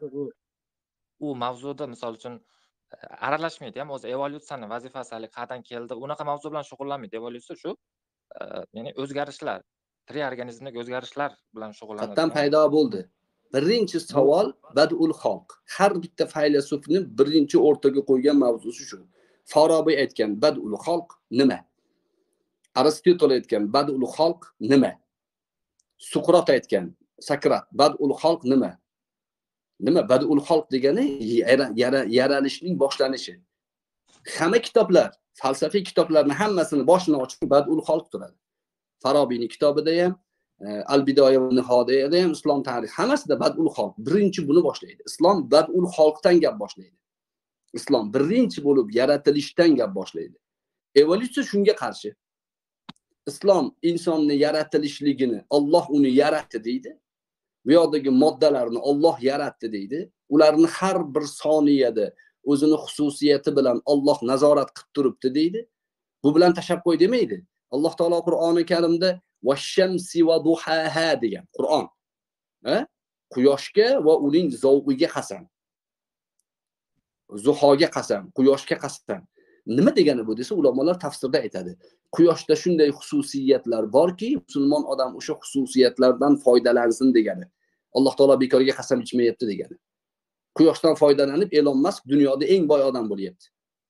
U mavzuda misol uchun aralashmaydi ham, o'zi evolyutsiyani vazifasi hali qayerdan keldi, unaqa mavzu bilan shug'ullanmaydi. Evolyutsiya shu, ya'ni o'zgarishlar, tirik organizmdagi o'zgarishlar bilan shug'ullanadi.
Qattan paydo bo'ldi. Birinchi savol badul xalq. Har bitta faylasufni birinchi o'rtaga qo'ygan mavzusi shu. Farabiy aytgan badul xalq nima? Aristotel aytgan badul xalq nima? Suqrot aytgan Sakrat badul xalq nima? Nima badul xalq degani yaralishning boshlanishi. Hamma kitoblar, falsafiy kitoblarning hammasini boshini ochib badul xalq turadi. Farobiyning kitobida ham, Al-Bidoya va Nihoyada ham, islom tarixi hammasida badul xalq birinchi buni boshlaydi. Islom badul xalqdan gap boshlaydi. Islom birinchi bo'lib yaratilishdan gap boshlaydi. Evolyutsiya shunga qarshi. Islom insonni yaratilishligini, Alloh uni yaratdi deydi. Bu yoqdagi moddalarni Alloh yaratdi deydi. Ularni har bir soniyada o'zini xususiyati bilan Alloh nazorat qilib turibdi deydi. Bu bilan tashab qo'y demaydi. Alloh taolo Qur'oni Karimda vash-shamsi va duhaha degan. Qur'on. Ha? Quyoshga va uning zavqiga qasam. Zuhoga qasam, quyoshga qasam. Nima degani bu desa, ulamolar tafsirda aytadi. Quyoshda shunday xususiyatlar borki, musulmon odam o'sha xususiyatlardan foydalansin degani. Alloh taolo bekorga qasam ichmayapti degani. Quyoshdan foydalanib Elon Musk dunyoda eng boy odam bo'lyapti.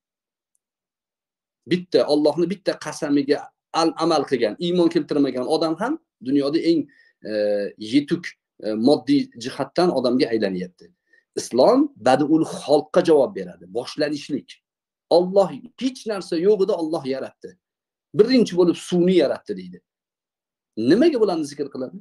Bitta Allohni bitta qasamiga amal qilgan, iymon keltirmagan odam ham dunyoda eng e, yetuk e, moddiy jihatdan odamga aylanyapti. Islom badul xalqqa javob beradi. Boshlanishlik. Alloh hech narsa yo'q edi, Alloh yaratdi. Birinchi bo'lib suvni yaratdi deydi. Nimaga bularni zikr qiladi?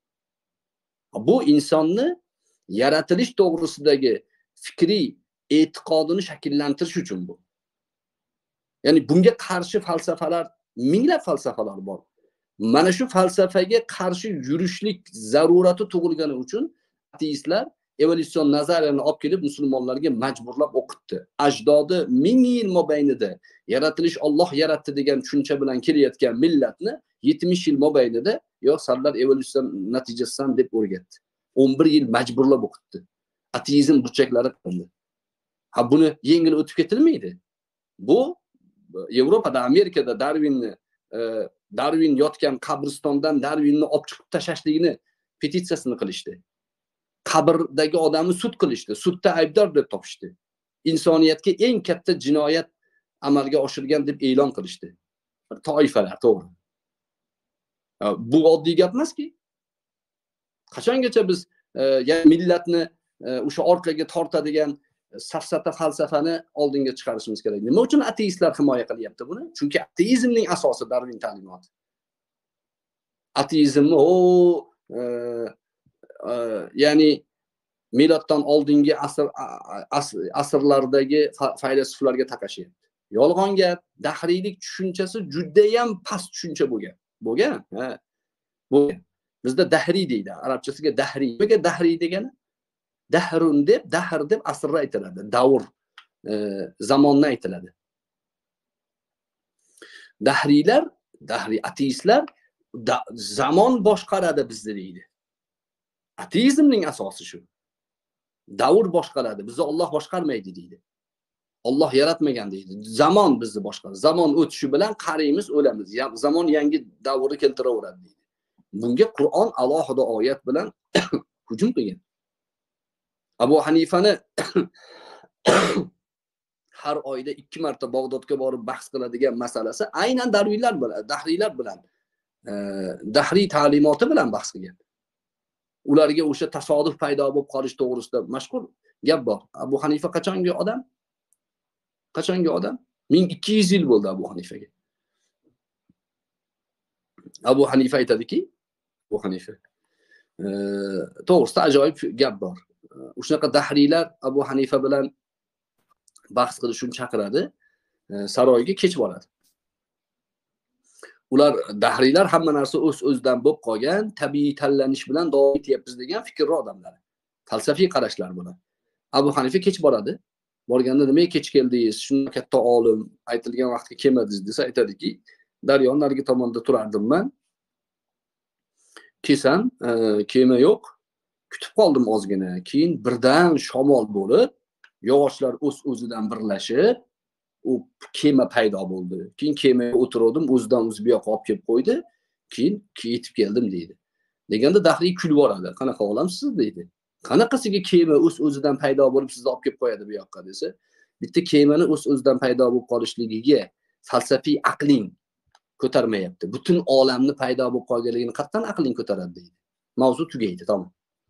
Bu insonni yaratilish to'g'risidagi fikriy e'tiqodini shakllantirish uchun bu. Ya'ni bunga qarshi falsafalar, minglab falsafalar bor. Mana shu falsafaga qarshi yurishlik zarurati tug'ilgani uchun ateistlar evolyusion nazariyani olib kelib musulmonlarga majburlab o'qitdi. Ajdodi ming yil mobaynida yaratilish Alloh yaratdi degan tushuncha bilan kelayotgan millatni yetmish yil mobaynida yo'q sanlar evolyusion natijasidan deb o'rgatdi. o'n bir yil majburlab o'qitdi. Ateizm burchaklari qildi. Ha buni yengil o'tib ketilmaydi. Bu Yevropada, Amerikada Darwinni Darwin yotgan qabristondan Darwinni olib chiqib tashlashligini petitsiyasini qilishdi. Qabrdagi odamni sud qilishdi. Sudda aybdor deb topishdi. Insoniyatga eng katta jinoyat amalga oshirgan deb e'lon qilishdi. Toifalar, to'g'ri. Bu oddiy gap emaski. Qachongacha biz yani millatni o'sha orqaga tortadigan safsata falsafani oldinga chiqarishimiz kerak. Nima uchun ateistlar himoya qilyapti buni? Chunki ateizmning asosi Darwin ta'limoti. Ateizmni o e, e, ya'ni miloddan oldingi asr asr asrlardagi faylasuflarga taqashyapti. Yolg'on gap, dahriylik tushunchasi juda ham past tushuncha bo'lgan. Bo'lgan, ha. Bo'lgan. Bizda dahriy deydi. Arabchasiga dahriy. Nimaga dahriy degani? Dahrun deb, dahr deb asrni aytiladi. Davr, e, zamonni aytiladi. Dahriylar, dahriy ateistlar da, zamon boshqaradi bizni deydi. Ateizmning asosi shu. Davr boshqaradi, bizni Alloh boshqarmaydi deydi. Alloh yaratmagan deydi. Zamon bizni boshqaradi. Zamon o'tishi bilan qariymiz, o'lamiz. Zamon yangi davrni keltiraveradi deydi. Bunga Qur'on alohida oyat bilan hujum qilgan. Abu Hanifani har oyda ikki marta Bag'dodga borib bahs qiladigan masalasi aynan Darwinlar bilan, dahriylar bilan, e, dahriy ta'limoti bilan bahs qilgan. Ularga o'sha tasodif paydo bo'lib qolish to'g'risida mashhur gap bor. Abu Hanifa qachongi odam? Qachongi odam? ming ikki yuz yil bo'ldi Abu Hanifaga. Abu Hanifa aytadiki, Abu Hanifa e, to'g'risida ajoyib gap bor. O'shaqa dahriylar Abu Hanifa bilan bahs qilish uchun chaqiradi, saroyga kech boradi. Ular dahriylar hamma narsa o'z-o'zidan bo'lib qolgan, tabiiy tanlanish bilan davom etyapmiz degan fikrli odamlar. Falsafiy qarashlar bular. Abu Hanifa kech boradi. Borganda nimaga kech keldingiz? Shunday katta olim, aytilgan vaqtga kelmadingiz desa aytadiki, daryo narigi tomonda turardim men. Kelsam, kema yo'q. Kutib qoldim ozgina. Keyin birdan shamol bo'lib, yog'ochlar o'z-o'zidan birlashib, u kema paydo bo'ldi. Keyin kemaga o'tirdim, o'zidan o'zi bu yoqqa olib kelib qo'ydi. Keyin yetib keldim deydi. Deganda dahriy kulib boradi. Qanaqa olamsiz deydi. Qanaqasiga kema o'z-o'zidan paydo bo'lib sizni olib kelib qo'yadi bu yoqqa desa, bitta kemani o'z-o'zidan paydo bo'lib qolishligiga falsafiy aqling, ko'tarmayapti. Butun olamni paydo bo'lib qolganligini qattan aqling ko'taradi deydi. Mavzu tugaydi, tamom.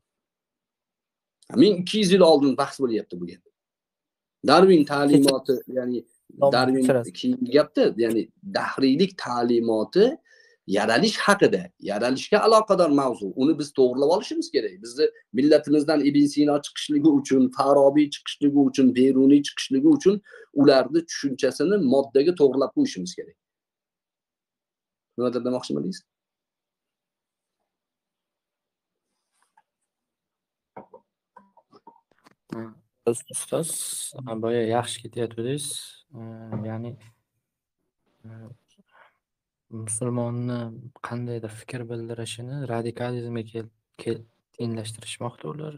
ming ikki yuz yil oldin bahs bo'lyapti bu gap. Darwin ta'limoti, ya'ni Darwin keyin gapda, ya'ni dahriylik ta'limoti yaralish haqida, yaralishga aloqador mavzu. Uni biz to'g'rilab olishimiz kerak. Bizni millatimizdan Ibn Sino chiqishligi uchun, Farabiy chiqishligi uchun, Beruniy chiqishligi uchun ularni tushunchasini moddaga to'g'rilab qo'yishimiz kerak. Nima deb demoqchi bo'ldingiz?
Ustoz, boya yaxshi ketyapsiz. Ya'ni musulmonni qandaydir fikr bildirishini radikalizmga tenglashtirishmoqda ular.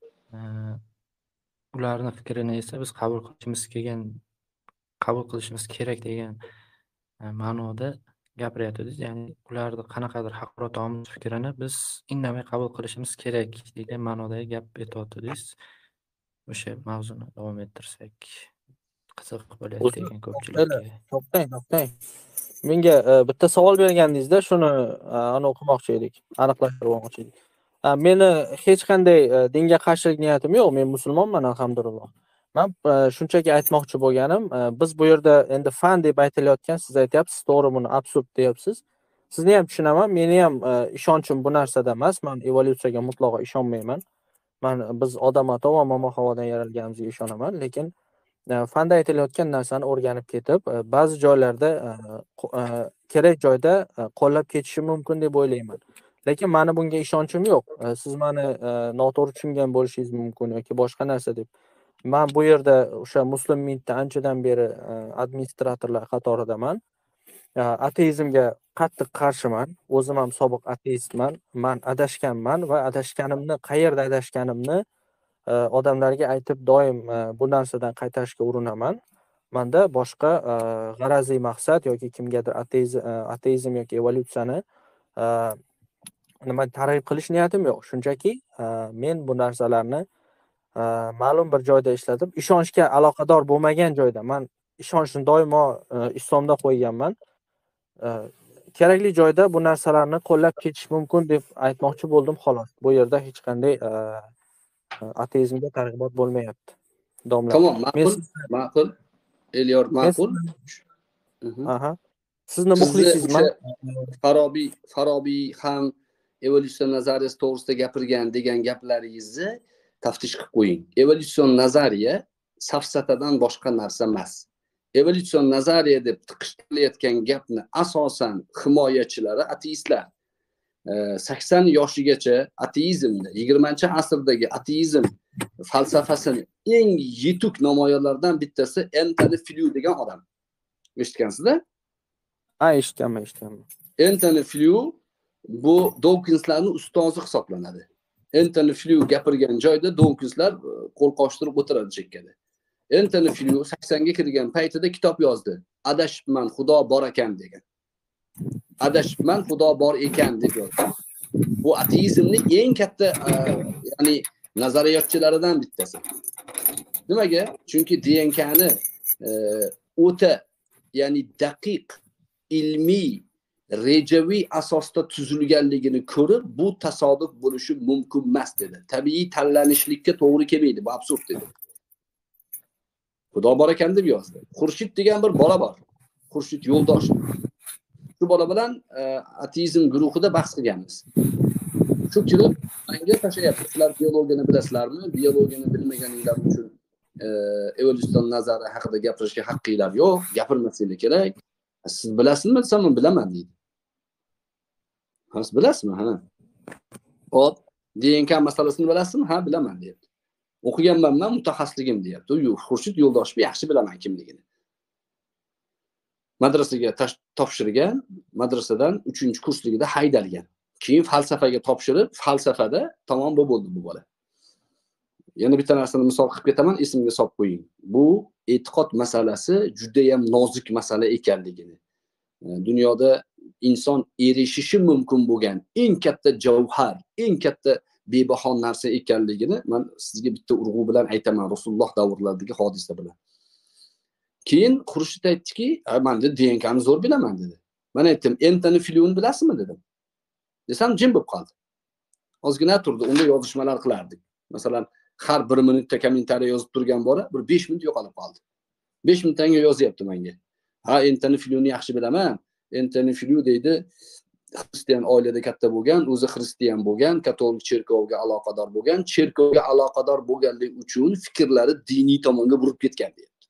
Ularni fikrini esa biz qabul qilishimiz kelgan, qabul qilishimiz kerak degan ma'noda gapiryapsiz. Ya'ni ularni qanaqadir haqoratomuz fikrini biz indamay qabul qilishimiz kerak degan ma'nodagi gap aytyapsiz. O'sha mavzuni davom ettirsak qiziq bo'layotgan ekan ko'pchilikka.
To'xtang, to'xtang. Menga bitta savol bergandingizda, shuni ana o'qimoqchi edik, aniqlashtirib olmoqchi edik. Meni hech qanday dinga qarshilik niyatim yo'q. Men musulmonman, alhamdulillah. Men shunchaki aytmoqchi bo'lganim, biz bu yerda endi fan deb aytilayotgan, siz aytyapsiz, to'g'ri, buni absurd deyapsiz. Sizni ham tushunaman, meni ham ishonchim bu narsada emas. Men evolyutsiyaga mutlaqo ishonmayman. Men biz odamlar va momo havodan yaralganimizga ishonaman, lekin fanda aytilayotgan narsani o'rganib ketib, ba'zi joylarda kerak joyda qo'llab ketishi mumkin deb o'ylayman. Lekin meni bunga ishonchim yo'q. Siz meni noto'g'ri tushungan bo'lishingiz mumkin yoki boshqa narsa deb. Men bu yerda o'sha Muslim Mintda anchadan beri administratorlar qatoridaman. Ateizmga qattiq qarshiman. O'zim ham sobiq ateistman. Men adashganman va adashganimni, qayerda adashganimni odamlarga aytib doim bu narsadan qaytarishga urinaman. Menda boshqa g'araziy maqsad yoki kimgadir ateizm, ateizm yoki evolyutsiyani nima targ'ib qilish niyatim yo'q. Shunchaki men bu narsalarni ma'lum bir joyda ishlatib, ishonchga aloqador bo'lmagan joyda, men ishonchni doimo islomda qo'yganman. Kerakli joyda bu narsalarni qo'llab ketish mumkin deb aytmoqchi bo'ldim, xolos. Bu yerda hech qanday ateizmga targ'ibot bo'lmayapti. Domla.
Tamom, ma'qul, ma'qul. Eliyor, ma'qul.
Aha. Sizni muxlisingizman.
Farobiy, Farobiy ham evolyutsiya nazariyasi to'g'risida gapirgan degan gaplaringizni taftish qilib qo'ying. Evolyutsion nazariya safsatadan boshqa narsa emas. Evolyutsion nazariya deb tiqishtirilayotgan gapni asosan himoyachilari ateistlar. sakson yoshigacha ateizmni, yigirmanchi asrdagi ateizm falsafasini eng yetuk namoyonlardan bittasi Anthony Flew degan odam. Eshitgansizlar?
Ha, eshitganman, eshitganman.
Anthony Flew bu Dawkinslarning ustozi hisoblanadi. Anthony Flew gapirgan joyda Dawkinslar qo'l qo'shtirib o'tiradi chekkada. Anthony Flew saksonga kirgan paytida kitob yozdi. Adashibman, Xudo bor ekan degan. Adashibman, Xudo bor ekan deb yozdi. Bu ateizmning eng katta, ya'ni nazariyotchilaridan bittasi. Nimaga? Chunki D N K'ni o'ta, ya'ni daqiq, ilmiy, rejaviy asosda tuzilganligini ko'rib, bu tasodif bo'lishi mumkin emas dedi. Tabiiy tanlanishlikka to'g'ri kelmaydi, bu absurd dedi. Xudo bor ekan deb yozdi. Xurshid degan bir bola bor. Xurshid Yo'ldosh. Shu bola bilan ateizm guruhida bahs qilganmiz. Shu kirib menga tashlayapti. Sizlar biologiyani bilasizlarmi? Biologiyani bilmaganinglar uchun evolyusion nazari haqida gapirishga haqqinglar yo'q, gapirmasinglar kerak. Siz bilasizmi desam, men bilaman deydi. Ha, siz bilasizmi? Ha. Hop, D N K masalasini bilasizmi? Ha, bilaman deyapti. O'qiganman, men mutaxassisligim deyapti. Yo'q, Xurshid Yo'ldoshni yaxshi bilaman kimligini. Madrasaga topshirgan, madrasadan uchinchi kursligida haydalgan. Keyin falsafaga topshirib, falsafada tamom bo'ldi bu bola. Yana bitta narsani misol qilib ketaman, esimga solib qo'ying. Bu e'tiqod masalasi juda ham nozik masala ekanligini, dunyoda inson erishishi mumkin bo'lgan eng katta javhar, eng katta bebaho narsa ekanligini men sizga bitta urg'u bilan aytaman, Rasululloh davrlaridagi hodisa bilan. Keyin Xurshid aytdiki, "Men de D N K'ni zo'r bilaman" dedi. Men aytdim, Anthony Fleurni bilasizmi dedim. Desam jim bo'lib qoldi. Ozgina turdi, unda yozishmalar qilardik. Masalan, har bir minutda kommentariy yozib turgan bora, bir besh minut yo'qolib qoldi. besh minutdan keyin yozyapti menga. Ha, Anthony Fleurni yaxshi bilaman. Anthony Fleur deydi, xristian oilada katta bo'lgan, o'zi xristian bo'lgan, katolik cherkovga aloqador bo'lgan, cherkovga aloqador bo'lganligi uchun fikrlari diniy tomonga burib ketgan deyapti.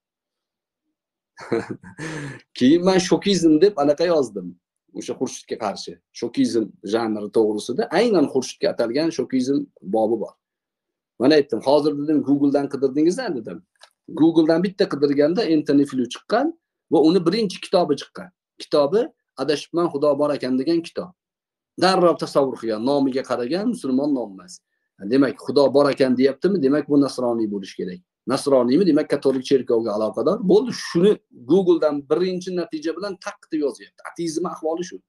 Keyin men shokizm deb anaqa yozdim. O'sha Xurshidga qarshi. Shokizm janri to'g'risida aynan Xurshidga atalgan shokizm bobi bor. Men aytdim, hozir dedim Google'dan qidirdingizlar dedim. Google'dan bitta qidirganda Anthony Fleur chiqqan va uni birinchi kitobi chiqqan. Kitobi Adashibman Xudo bor ekan degan kitob. Darrov tasavvur qilgan, nomiga qaragan musulmon nom emas. Demak, Xudo bor ekan deyaptimi? Demak, bu nasroniy bo'lish kerak. Nasroniymi? Demak, katolik cherkovga aloqador. Bo'ldi, shuni Google'dan birinchi natija bilan taq deb yozyapti. Ateizm ahvoli shu.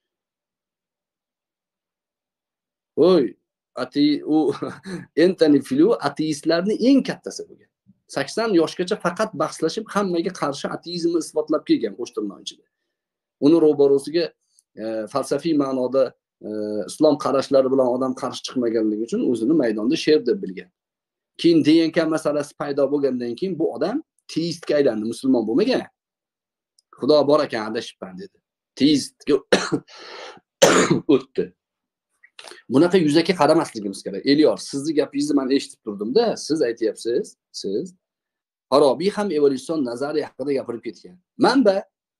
Oy, ati u Anthony Fleur ateistlarning eng kattasi bo'lgan. sakson yoshgacha faqat bahslashib, hammaga qarshi ateizmni isbotlab kelgan qo'shtirnoq ichida. Uni ro'barosiga e, falsafiy ma'noda e, islom qarashlari bilan odam qarshi chiqmaganligi uchun o'zini maydonda sher deb bilgan. Keyin D N K masalasi paydo bo'lgandan keyin bu odam teistga aylandi, musulmon bo'lmagan. Xudo bor ekan, adashibman dedi. Teistga o'tdi. Bunaqa yuzaki qaramasligimiz kerak. Eliyor, sizni gapingizni men eshitib turdim-da, siz aytyapsiz, siz Farabiy ham evolyusion nazariya haqida gapirib ketgan. Manba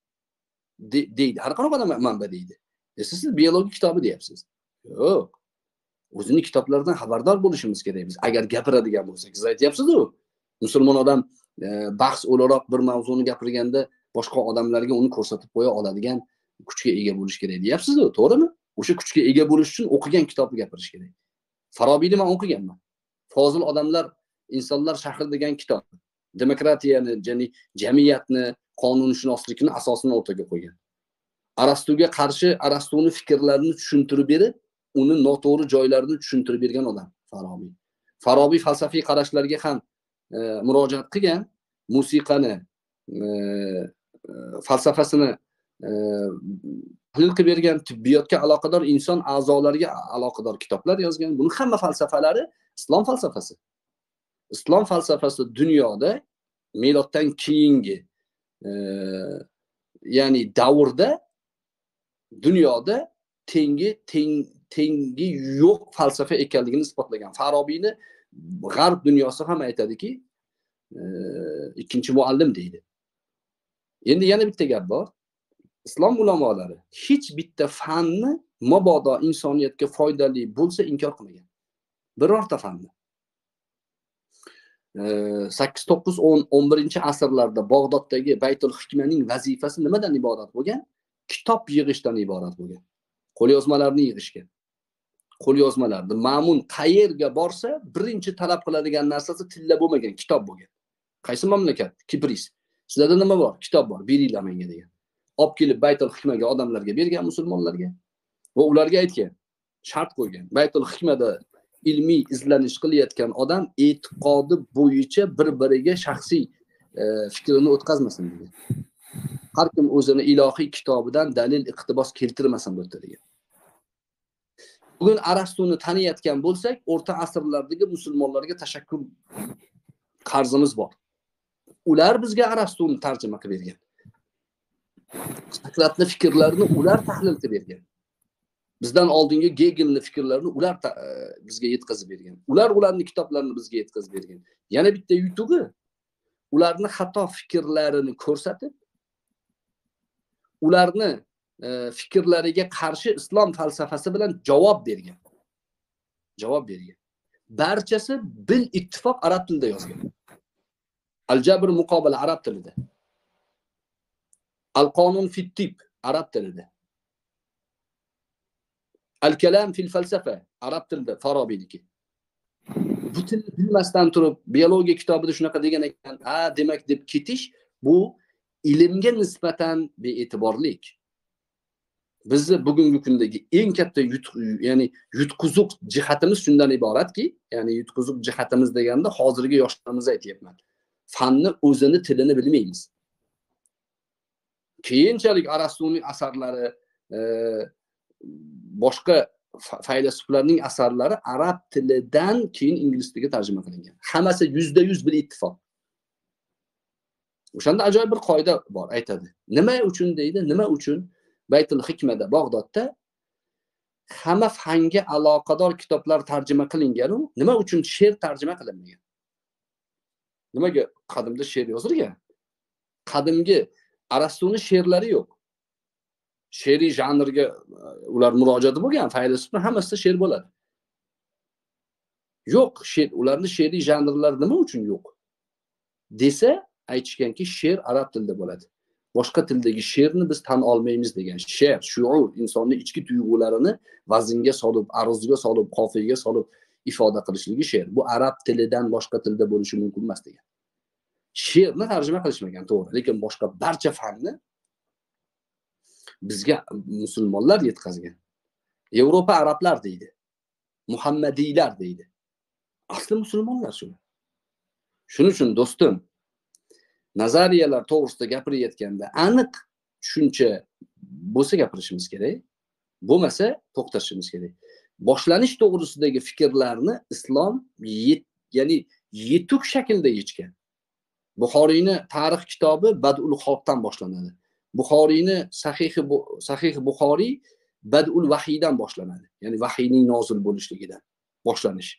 deydi. Har qanaqa odam manba deydi. E siz biologiya kitobi deyapsiz. Yo'q. O'zining kitoblaridan xabardor bo'lishimiz kerak biz. Agar gapiradigan bo'lsak, siz aytyapsiz-ku, musulmon odam e, bahs o'laroq bir mavzuni gapirganda boshqa odamlarga uni ko'rsatib qo'ya oladigan kuchga ega bo'lish kerak deyapsiz-ku, to'g'rimi? O'sha kuchga ega bo'lish uchun o'qigan kitobni gapirish kerak. Farobiyni men o'qiganman. Fozil odamlar, insonlar shahri degan kitob. Demokratiyani, ya'ni jamiyatni, qonunshunoslikni asosini o'rtaga qo'ygan. Arastuga qarshi Arastuning fikrlarini tushuntirib berib, uni noto'g'ri joylarini tushuntirib bergan odam Farabiy. Farabiy falsafiy qarashlarga ham e, murojaat qilgan, musiqani, e, e, falsafasini e, tahlil qilib bergan, tibbiyotga aloqador, inson a'zolariga aloqador kitoblar yozgan. Buning hamma falsafalari islom falsafasi. Islom falsafasi dunyoda miloddan keyingi e, ya'ni davrda dunyoda tengi teng tengi yo'q falsafa ekanligini isbotlagan. Farobiyni g'arb dunyosi ham aytadiki, e, ikkinchi muallim deydi. Endi yana bitta gap bor. Islom ulamolari hech bitta fanni mabodo insoniyatga foydali bo'lsa inkor qilmagan. Birorta fanni. sakkiz to'qqiz o'n o'n birinchi asrlarda Bag'doddagi Baytul Hikmaning vazifasi nimadan iborat bo'lgan? Kitob yig'ishdan iborat bo'lgan. Qo'lyozmalarni yig'ishgan. Qo'lyozmalarni Ma'mun qayerga borsa, birinchi talab qiladigan narsasi tilla bo'lmagan, kitob bo'lgan. Qaysi mamlakat? Kipris. Sizlarda nima bor? Kitob bor, beringlar menga degan. Olib kelib Baytul Hikmaga odamlarga bergan, musulmonlarga. Va ularga aytgan, shart qo'ygan. Baytul Hikmada ilmiy izlanish qilayotgan odam e'tiqodi bo'yicha bir-biriga shaxsiy e, fikrini o'tkazmasin degan. Har kim o'zini ilohiy kitobidan dalil iqtibos keltirmasin bu yerda degan. Bugun Arastuni taniyotgan bo'lsak, o'rta asrlardagi musulmonlarga tashakkur qarzimiz bor. Ular bizga Arastuni tarjima qilib bergan. Sokratning fikrlarini ular tahlil qilib bergan. Bizdan oldingi Gegelning fikrlarini ular bizga yetkazib bergan. Ular ularning kitoblarini bizga yetkazib bergan. Yana bitta yutug'i, ularni xato fikrlarini ko'rsatib, ularni e, fikrlariga qarshi islom falsafasi bilan javob bergan. Javob bergan. Barchasi bil ittifoq arab tilida yozgan. Al-Jabr muqobala arab tilida. Al-Qonun fi tib arab tilida. Al-Kalam fil falsafa arab tilida, Farabiyniki. Bu tilni bilmasdan turib biologiya kitobida shunaqa degan ekan, ha demak deb ketish bu ilmga nisbatan bee'tiborlik. Bizni bugungi kundagi eng katta ya'ni yutquzuq jihatimiz shundan iboratki, ya'ni yutquzuq jihatimiz deganda hozirgi yoshlarimiz aytyapman. Fanni o'zini tilini bilmaymiz. Keyinchalik Arastuning asarlari, e, boshqa faylasuflarning asarlari arab tilidan keyin ingliz tiliga tarjima qilingan. Hammasi yuzda yuz bir ittifoq. O'shanda ajoyib bir qoida bor, aytadi. Nima uchun deydi? Nima uchun Baytul Hikmada Bag'dodda hamma fanga aloqador kitoblar tarjima qilingan-u, nima uchun she'r tarjima qilinmagan? Nimaga qadimda she'r yozilgan? Qadimgi Arastuning she'rlari yo'q. She'riy janrga ular murojaat bo'lgan, faylasuflar hammasi she'r bo'ladi. Yo'q, she'r, ularning she'riy janrlari nima uchun yo'q? Desa, aytishganki, she'r arab tilida bo'ladi. Boshqa tildagi she'rni biz tan olmaymiz degan. She'r, shuur, insonning ichki tuyg'ularini vaznga solib, arzga solib, qofiyaga solib ifoda qilishligi she'r. Bu arab tilidan boshqa tilda bo'lishi mumkin emas degan. She'rni tarjima qilishmagan, to'g'ri, lekin boshqa barcha fanni bizga musulmonlar yetkazgan. Yevropa arablar deydi. Muhammadiylar deydi. Asli musulmonlar shu. Shuning uchun do'stim, nazariyalar to'g'risida gapirayotganda aniq tushuncha bo'lsa gapirishimiz kerak. Bo'lmasa to'xtashimiz kerak. Boshlanish to'g'risidagi fikrlarni islom yet, ya'ni yetuk shaklda yechgan. Buxoriyni tarix kitobi Badul Xalqdan boshlanadi. Buxoriyni Sahih Sahih Buxoriy Badul Vahiydan boshlanadi. Ya'ni vahiyning nozil bo'lishligidan boshlanish.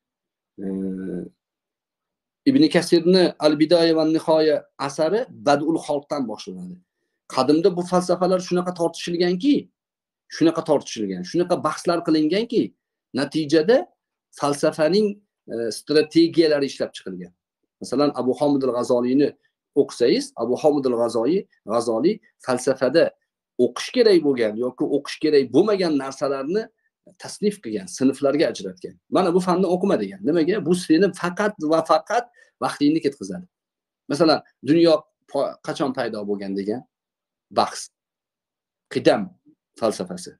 Ibn Kasirni Al-Bidoya va Nihoya asari Badul Xalqdan boshlanadi. Qadimda bu falsafalar shunaqa tortishilganki, shunaqa tortishilgan, shunaqa bahslar qilinganki, natijada falsafaning e, strategiyalari ishlab chiqilgan. Masalan, Abu Hamid al-G'azoliyni o'qisangiz, Abu Hamid al-G'azoliy, G'azoliy falsafada o'qish kerak bo'lgan yoki o'qish kerak bo'lmagan narsalarni tasnif qilgan, sinflarga ajratgan. Mana bu fanni o'qima degan. Nimaga? Bu seni faqat va faqat vaqtingni ketkazadi. Masalan, dunyo qachon paydo bo'lgan degan bahs. Qidam falsafasi.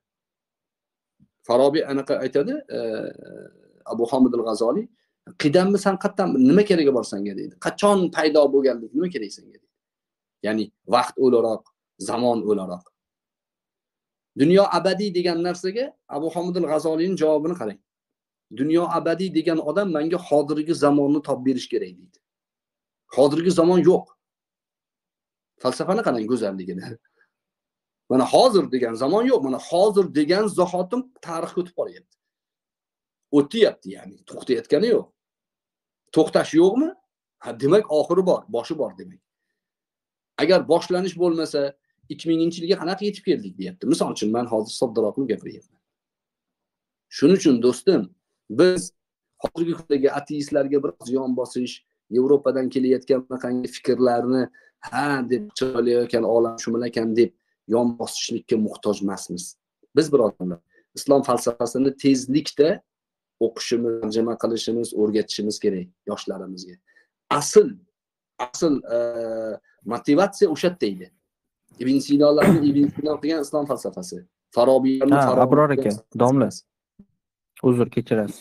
Farabiy anaqa aytadi, e, Abu Hamid al-G'azoliy, qidamni san qatdan nima keragi bor senga deydi. Qachon paydo bo'lganligi nima kerak senga deydi. Ya'ni vaqt o'laroq, zamon o'laroq. Dunyo abadiy degan narsaga Abu Hamid al-G'azoliyning javobini qarang. Dunyo abadiy degan odam menga hozirgi zamonni topib berish kerak deydi. Hozirgi zamon yo'q. Falsafani qarang go'zalligini. Mana hozir degan zamon yo'q. Mana hozir degan zahotim tarixga o'tib qolyapti. O'tyapti, ya'ni to'xtayotgani yo'q. To'xtash yo'qmi? Ha, demak oxiri bor, boshi bor demak. Agar boshlanish bo'lmasa, ikki minginchi yilga qanaqa yetib keldik deyapti. Misol uchun men hozir soddaroqni gapiryapman. Shuning uchun do'stim, biz hozirgi kundagi ateistlarga biroz yon bosish, Yevropadan kelayotgan qanday fikrlarni ha deb chiqarayotgan olam shumil ekan deb yon bosishlikka muhtoj emasmiz. Biz birodarlar, islom falsafasini tezlikda o'qishimiz, tarjima qilishimiz, o'rgatishimiz kerak yoshlarimizga. Asl asl e, motivatsiya o'sha deydi. Ibn Sinolarning Ibn Sino qilgan islom falsafasi, Farobiylarning
Ha, Abror aka, domla. Uzr kechirasiz.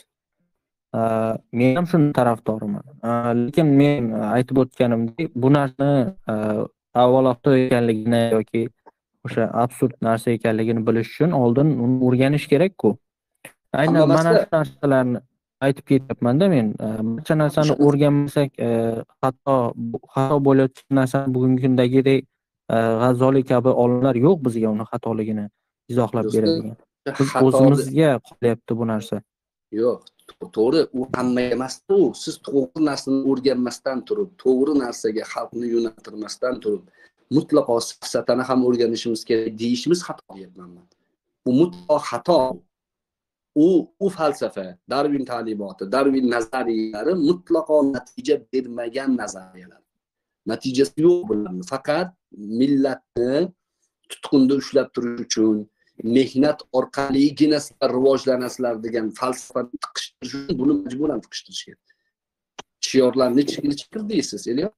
Men ham shuni tarafdoriman. Lekin men aytib o'tganimdek, bu narsani avvalo ekanligini yoki o'sha absurd narsa ekanligini bilish uchun oldin uni o'rganish kerak-ku. Aynan mana shu narsalarni aytib ketyapman-da men. Barcha narsani o'rganmasak, hatto xato bo'layotgan narsani bugungi kundagidek G'azoliy kabi olimlar yo'q bizga uni xatoligini izohlab beradigan. Biz o'zimizga qolyapti bu narsa.
Yo'q, to'g'ri, u hammaga emas, u siz to'g'ri narsani o'rganmasdan turib, to'g'ri narsaga xalqni yo'naltirmasdan turib, mutlaqo siyosatni ham o'rganishimiz kerak deyishimiz xato deyapman men. Bu mutlaqo xato. U u falsafa, Darwin ta'limoti, Darwin nazariyalari mutlaqo natija bermagan nazariyalar. Natijasi yo'q bularning. Faqat millatni tutqunda ushlab turish uchun mehnat orqaligina rivojlanasizlar degan falsafani tiqishtirish uchun buni majburan tiqishtirishgan. Shiorlar necha yil chiqirdingiz, Elyo?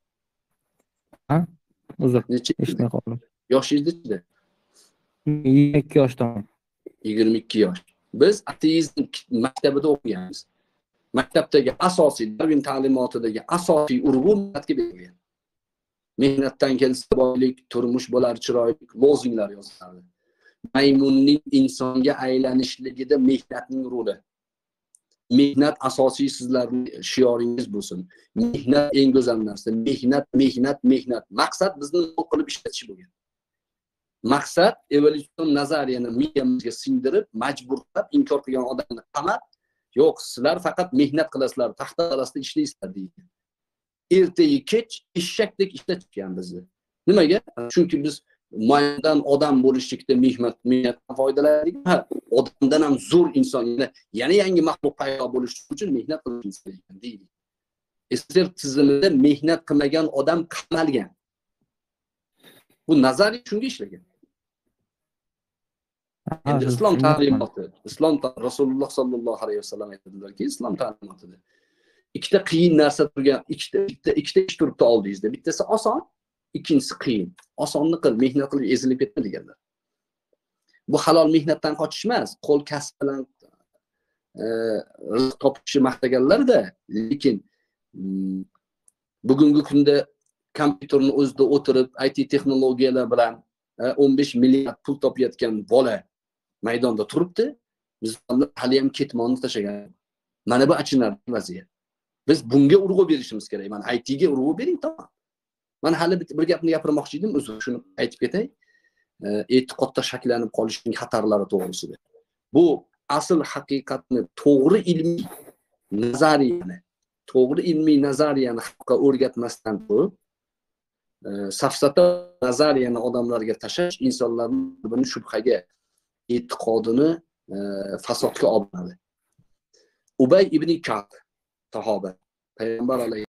Ha? Uzr.
Necha
eshitmay qoldim.
Yoshingiz-da?
yigirma ikki yoshdaman.
yigirma ikki yosh. Biz ateizm maktabida o'qiganmiz. Maktabdagi asosiy Darwin ta'limotidagi asosiy urg'u millatga berilgan. Mehnatdan kelsa boylik, turmush bo'lar chiroyli lozinglar yoziladi. Maymunning insonga aylanishligida mehnatning roli. Mehnat asosiy sizlarning shioringiz bo'lsin. Mehnat eng go'zal narsa. Mehnat, mehnat, mehnat. Maqsad bizni nima qilib ishlatish bo'lgan. Maqsad evolyutsion nazariyani miyamizga singdirib, majburlab inkor qilgan odamni qamab, yo'q, sizlar faqat mehnat qilasizlar, taxta dalasida ishlaysizlar deydi. Ertaga kech eshakdek ishlatgan bizni. Nimaga? Chunki biz maymundan odam bo'lishlikda mehnat, mehnatdan foydalanadik. Ha, odamdan ham zo'r inson, yana yana yangi maxluq paydo bo'lish uchun mehnat qilishimiz kerak deydi. Ester tizimida mehnat qilmagan odam qamalgan. Bu nazariy shunga ishlagan. Endi islom ta'limoti, islom Rasululloh sallallohu alayhi vasallam aytadilarki, islom ta'limotida ikkita qiyin narsa turgan, ikkita ikkita ikkita ish turibdi oldingizda. Bittasi oson, ikkinchisi qiyin. Osonni qil, mehnat qilib ezilib ketma deganlar. Bu halol mehnatdan qochish emas, qo'l kasb bilan rizq topishni maqtaganlar-da, lekin bugungi kunda kompyuterni o'zida o'tirib, I T texnologiyalar bilan o'n besh milliard pul topayotgan bola maydonda turibdi. Biz hali ham ketmonni tashlagan. Mana bu achinarli vaziyat. Biz bunga urg'u berishimiz kerak. Mana I T ga urg'u bering, tamom. Men hali bir gapni gapirmoqchi edim, o'zim shuni aytib ketay. E'tiqodda shaklanib qolishning xatarlari to'g'risida. Bu asl haqiqatni, to'g'ri ilmiy nazariyani, to'g'ri ilmiy nazariyani xalqqa o'rgatmasdan turib, safsata nazariyani odamlarga tashlash insonlarning buni shubhaga, e'tiqodini fasodga olib qo'yadi. Ubay ibn Ka'b sahoba payg'ambar alayhi